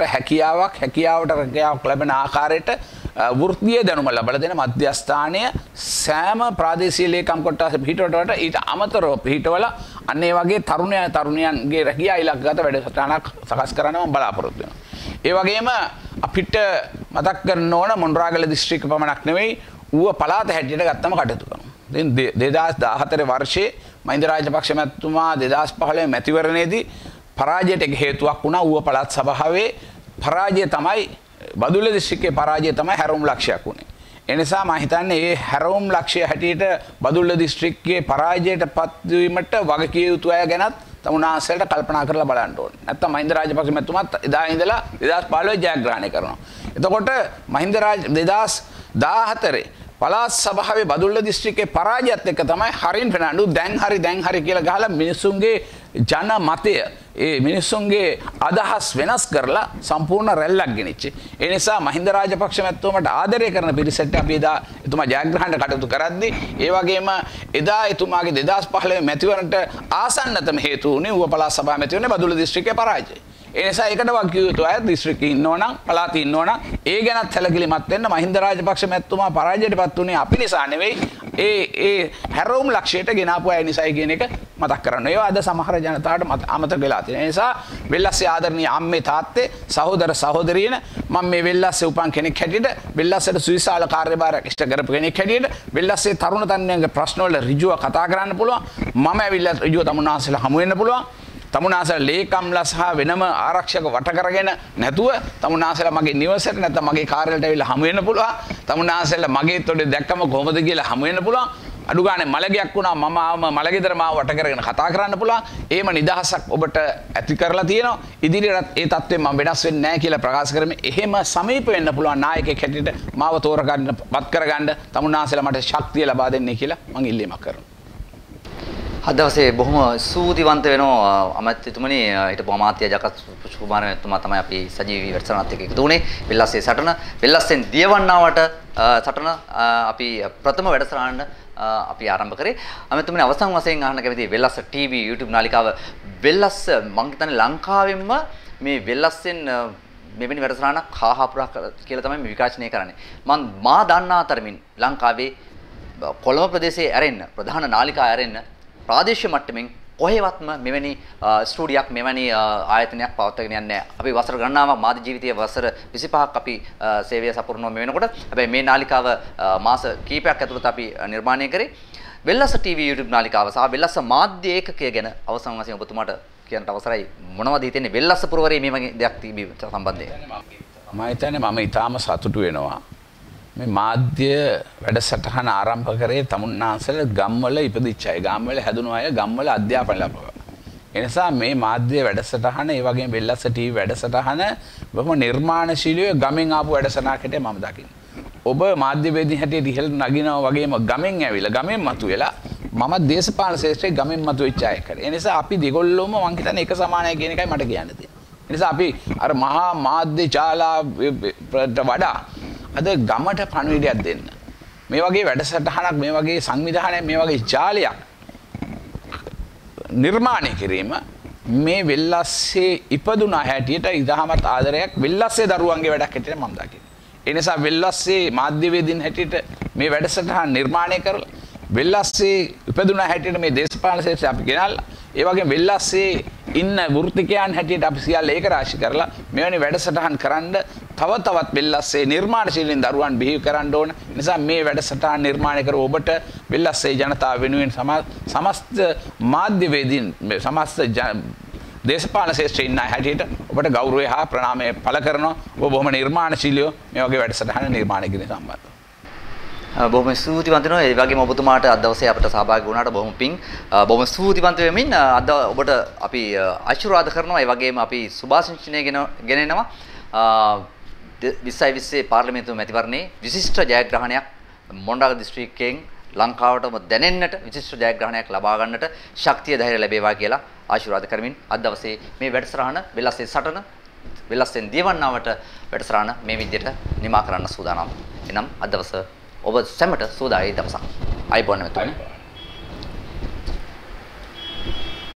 රැකියාවක් ලැබෙන ආකාරයට වෘත්තීය දැනුම ලබා දෙන මධ්‍යස්ථානය සෑම ප්‍රාදේශීය ලේකම් කොටස පිටවට ඊට අමතරව පිටවල අන්න ඒ වගේ තරුණයන්ගේ රැකියාව ඉලක්කගත වැඩසටහනක් සකස් කරන්න මම බලාපොරොත්තු වෙනවා. ඒ වගේම අපිට මතක් කරන්න ඕන මොණරාගල දිස්ත්‍රික්ක පමණක් නෙවෙයි ඌව පළාත හැටියට ගත්තම කටයුතු කරනවා. ඉතින් 2014 වර්ෂයේ මහින්ද රාජපක්ෂ මැතිතුමා 2015 මැතිවරණයේදී පරාජයට හේතුවක් වුණා ඌව පළාත් සභාවේ පරාජය තමයි බදුල්ල දිස්ත්‍රික්කයේ පරාජය තමයි හැරවුම් ලක්ෂයක් වුණේ. ඒ නිසා මම හිතන්නේ මේ හැරවුම් ලක්ෂය හැටියට බදුල්ල දිස්ත්‍රික්කයේ පරාජයට පත්වීමට වගකිය යුතු අය ගැනත් තමුන්නාන්සලට කල්පනා කරලා බලන්න ඕනේ. නැත්තම් මහින්ද රාජපක්ෂ මැතිතුමාත් එදා ඉඳලා 2015 ජයග්‍රහණය කරනවා. එතකොට මහින්ද 2014 පළාත් සභාවේ බදුල්ල දිස්ත්‍රික්කයේ පරාජයත් එක්ක තමයි හරින් ෆෙර්නන්ඩු දැන් හරි කියලා ගහලා මිනිසුන්ගේ ජන මතය ඒ මිනිසුන්ගේ අදහස් වෙනස් කරලා සම්පූර්ණ රැල්ලක් ගෙනිච්චේ. ඒ නිසා මහින්ද රාජපක්ෂ මැතිතුමාට ආදරය කරන පිරිසට අපි එදා එතුමා ජයග්‍රහණයට කටයුතු කරද්දී ඒ වගේම එදා එතුමාගේ 2015 මැතිවරණට ආසන්නතම හේතු වුණේ ඌව පළාත් සභාව මැතිවරණේ බදුල්ල දිස්ත්‍රික්කයේ පරාජයයි. ඒ නිසා ඒකට වගකිය යුතු අය දිස්ත්‍රික්කේ ඉන්නවනම් පළාතේ ඉන්නවනම් ඒ ගැනත් සැලකිලිමත් වෙන්න මහින්ද රාජපක්ෂ මැතිතුමා පරාජයටපත් උනේ අපි නිසා නෙවෙයි ඒ හැරවුම් ලක්ෂයට ගෙනාපු අය නිසායි කියන එක මතක් කරන්න. ඒවා අද සමහර ජනතාවට අමතක වෙලා තියෙනවා. ඒ නිසා වෙල්ලස්සේ ආදරණීය අම්මේ තාත්තේ සහෝදර සහෝදරියන මම මේ වෙල්ලස්සේ උපන් කෙනෙක් හැටියට වෙල්ලස්සට සුවිශාල කාර්යභාරයක් ඉෂ්ට කරපු කෙනෙක් හැටියට වෙල්ලස්සේ තරුණ තරුණියන්ගේ ප්‍රශ්න වල ඍජුව කතා කරන්න පුළුවන්. මම ඇවිල්ලා ඍජුව තමුන්නාන්සලා හමු වෙන්න පුළුවන්. තමුන්නාන්සලා ලේකම්ලා සහ වෙනම ආරක්ෂක වට කරගෙන නැතුව තමුන්නාන්සලා මගේ නිවසට නැත්නම් මගේ කාර්යාලයට ඇවිල්ලා හමු වෙන්න පුළුවන්. තමුන්නාන්සලා මගේ තොඩේ දැක්කම කොහොමද කියලා හමු වෙන්න පුළුවන්. අඩු ගානේ මලගයක් වුණා මම ආවම මලගෙදර මාව වට කරගෙන කතා කරන්න පුළුවන්. එහෙම නිදහසක් ඔබට ඇති කරලා තියෙනවා. ඉදිරියටත් ඒ தත්ත්වෙ මම වෙනස් වෙන්නේ නැහැ කියලා ප්‍රකාශ කරමින් එහෙම සමීප වෙන්න පුළුවන් නායකයෙක් හැටියට මාව තෝරගන්න වත් කරගන්න තමුන්නාන්සලා මට ශක්තිය ලබා දෙන්නේ කියලා මම ඉල්ලීමක් කරනවා. අද දවසේ බොහොම සූතිවන්ත වෙනවා අමාත්‍යතුමනි හිටපු අමාත්‍ය ජගත් කුමාර මහත්මයා තමයි අපි සජීවී වැඩසටහනත් එක්ක එකතු වුණේ. වෙල්ලස්සේ සටන වෙල්ලස්සෙන් දියවන්නාවට සටන අපි ප්‍රථම වැඩසටහන අපි ආරම්භ කරේ. අමාත්‍යතුමනි අවසන් වශයෙන් අහන්න කැමතියි වෙල්ලස්ස TV YouTube නාලිකාව වෙල්ලස්ස මං හිතන්නේ ලංකාවෙන්ම මේ වෙල්ලස්සෙන් මෙවැනි වැඩසටහනක් හාහපුරා කියලා තමයි මේ විකාශනය කරන්නේ. මා දන්නා තරමින් ලංකාවේ කොළඹ ප්‍රදේශයේ ඇරෙන්න ප්‍රධාන නාලිකා ඇරෙන්න ප්‍රාදේශීය මට්ටමින් කොහෙවත්ම මෙවැනි ස්ටුඩියක් මෙවැනි ආයතනයක් පවත්වාගෙන යන්නේ නැහැ. අපි වසර ගණනාවක් මාධ්‍ය ජීවිතයේ වසර 25ක් අපි සේවය සපුරනවා මේ වෙනකොට. හැබැයි මේ නාලිකාව මාස කිහිපයක් ඇතුළත අපි නිර්මාණය කරේ. වෙල්ලස්ස TV YouTube නාලිකාව සහ වෙල්ලස්ස මාධ්‍ය ඒකකය ගැන අවසන් වශයෙන් ඔබතුමාට කියන්න අවසරයි. මොනවද හිතෙන්නේ වෙල්ලස්ස පුරවරේ මේ වගේ දෙයක් තිබී සම්බන්ධයෙන්? මම හිතන්නේ මම ඊටාම සතුටු වෙනවා. මේ මාධ්‍ය වැඩසටහන ආරම්භ කරේ තමුන්නාන්සල ගම්වල ඉපදිච්ච අය, ගම්වල හැදුණු අය, ගම්වල අධ්‍යාපන ලැබුවා. ඒ නිසා මේ මාධ්‍ය වැඩසටහන, ඒ වගේම වෙල්ලස්ස TV වැඩසටහන බොහොම නිර්මාණශීලීව ගමෙන් ආපු වැඩසටහනකට මම දකින්නේ. ඔබ මාධ්‍යවේදී හැටියට ඉහළ නගිනවා වගේම ගමෙන් ඇවිල්ලා ගමෙන් මතුවෙලා මම දේශපාලන ශාස්ත්‍රයේ ගමෙන් මතුවෙච්ච අය කරේ. ඒ නිසා අපි දෙගොල්ලොම මං හිතන්නේ එක සමානයි කියන එකයි මට කියන්න තියෙන්නේ. ඒ නිසා අපි අර මහා මාධ්‍ය ශාලාවට වඩා අද ගමට පණිවිඩයක් දෙන්න. මේ වගේ වැඩසටහනක් මේ වගේ සංවිධානයක් මේ වගේ ජාලයක් නිර්මාණය කිරීම මේ වෙල්ලස්සේ ඉපදුනා හැටියට ඉදහමත් ආදරයක් වෙල්ලස්සේ දරුවන්ගේ වැඩක් හැටියට මම දකිනවා. ඒ නිසා වෙල්ලස්සේ මාධ්‍යවේදීන් හැටියට මේ වැඩසටහන නිර්මාණය කරලා වෙල්ලස්සේ ඉපදුනා හැටියට මේ දේශපාලන ශාස්ත්‍රය අපි ගෙනල්ලා ඒ වගේ වෙල්ලස්සේ ඉන්න වෘත්තිකයන් හැටියට අපි සියල්ල ඒක රාශි කරලා මෙවැනි වැඩසටහන් කරන්න තව තවත් වෙල්ලස්සේ නිර්මාණශීලීන් දරුවන් බිහි කරන්න ඕන. නිසා මේ වැඩසටහන නිර්මාණය කර ඔබට වෙල්ලස්සේ ජනතාව වෙනුවෙන් සමස්ත මාධ්‍යවේදීන් සමස්ත දේශපාලන ශාස්ත්‍රයේ ඉන්න හැටියට ඔබට ගෞරවය හා ප්‍රණාමය පළ කරනවා. ඔබ බොහොම නිර්මාණශීලීව මේ වගේ වැඩසටහන නිර්මාණය කිරීම සම්බන්ධව. බොහොම ස්තුතිවන්ත වෙනවා. ඒ වගේම ඔබතුමාට අද දවසේ අපිට සහභාගී වුණාට බොහොම පිං. බොහොම ස්තුතිවන්ත වෙමින් අද ඔබට අපි ආශිර්වාද කරනවා. ඒ වගේම අපි සුභාශිංසනය ගෙනෙනවා. 2020 පාර්ලිමේන්තු මැතිවරණයේ විශිෂ්ට ජයග්‍රහණයක් මොණ්ඩාග දිස්ත්‍රික්කයෙන් ලංකාවටම දැනෙන්නට විශිෂ්ට ජයග්‍රහණයක් ලබා ගන්නට ශක්තිය ධෛර්යය ලැබේවා කියලා ආශිර්වාද කරමින් අද දවසේ මේ වැඩසටහන වෙල්ලස්සේ සටන වෙල්ලස්සෙන් දියවන්නාවට වැඩසටහන මේ විදිහට නිමා කරන්න සූදානම්. එනම් අද දවස ඔබ සැමට සෝදායි දවසක්. අයිබෝන් මෙතුමනි.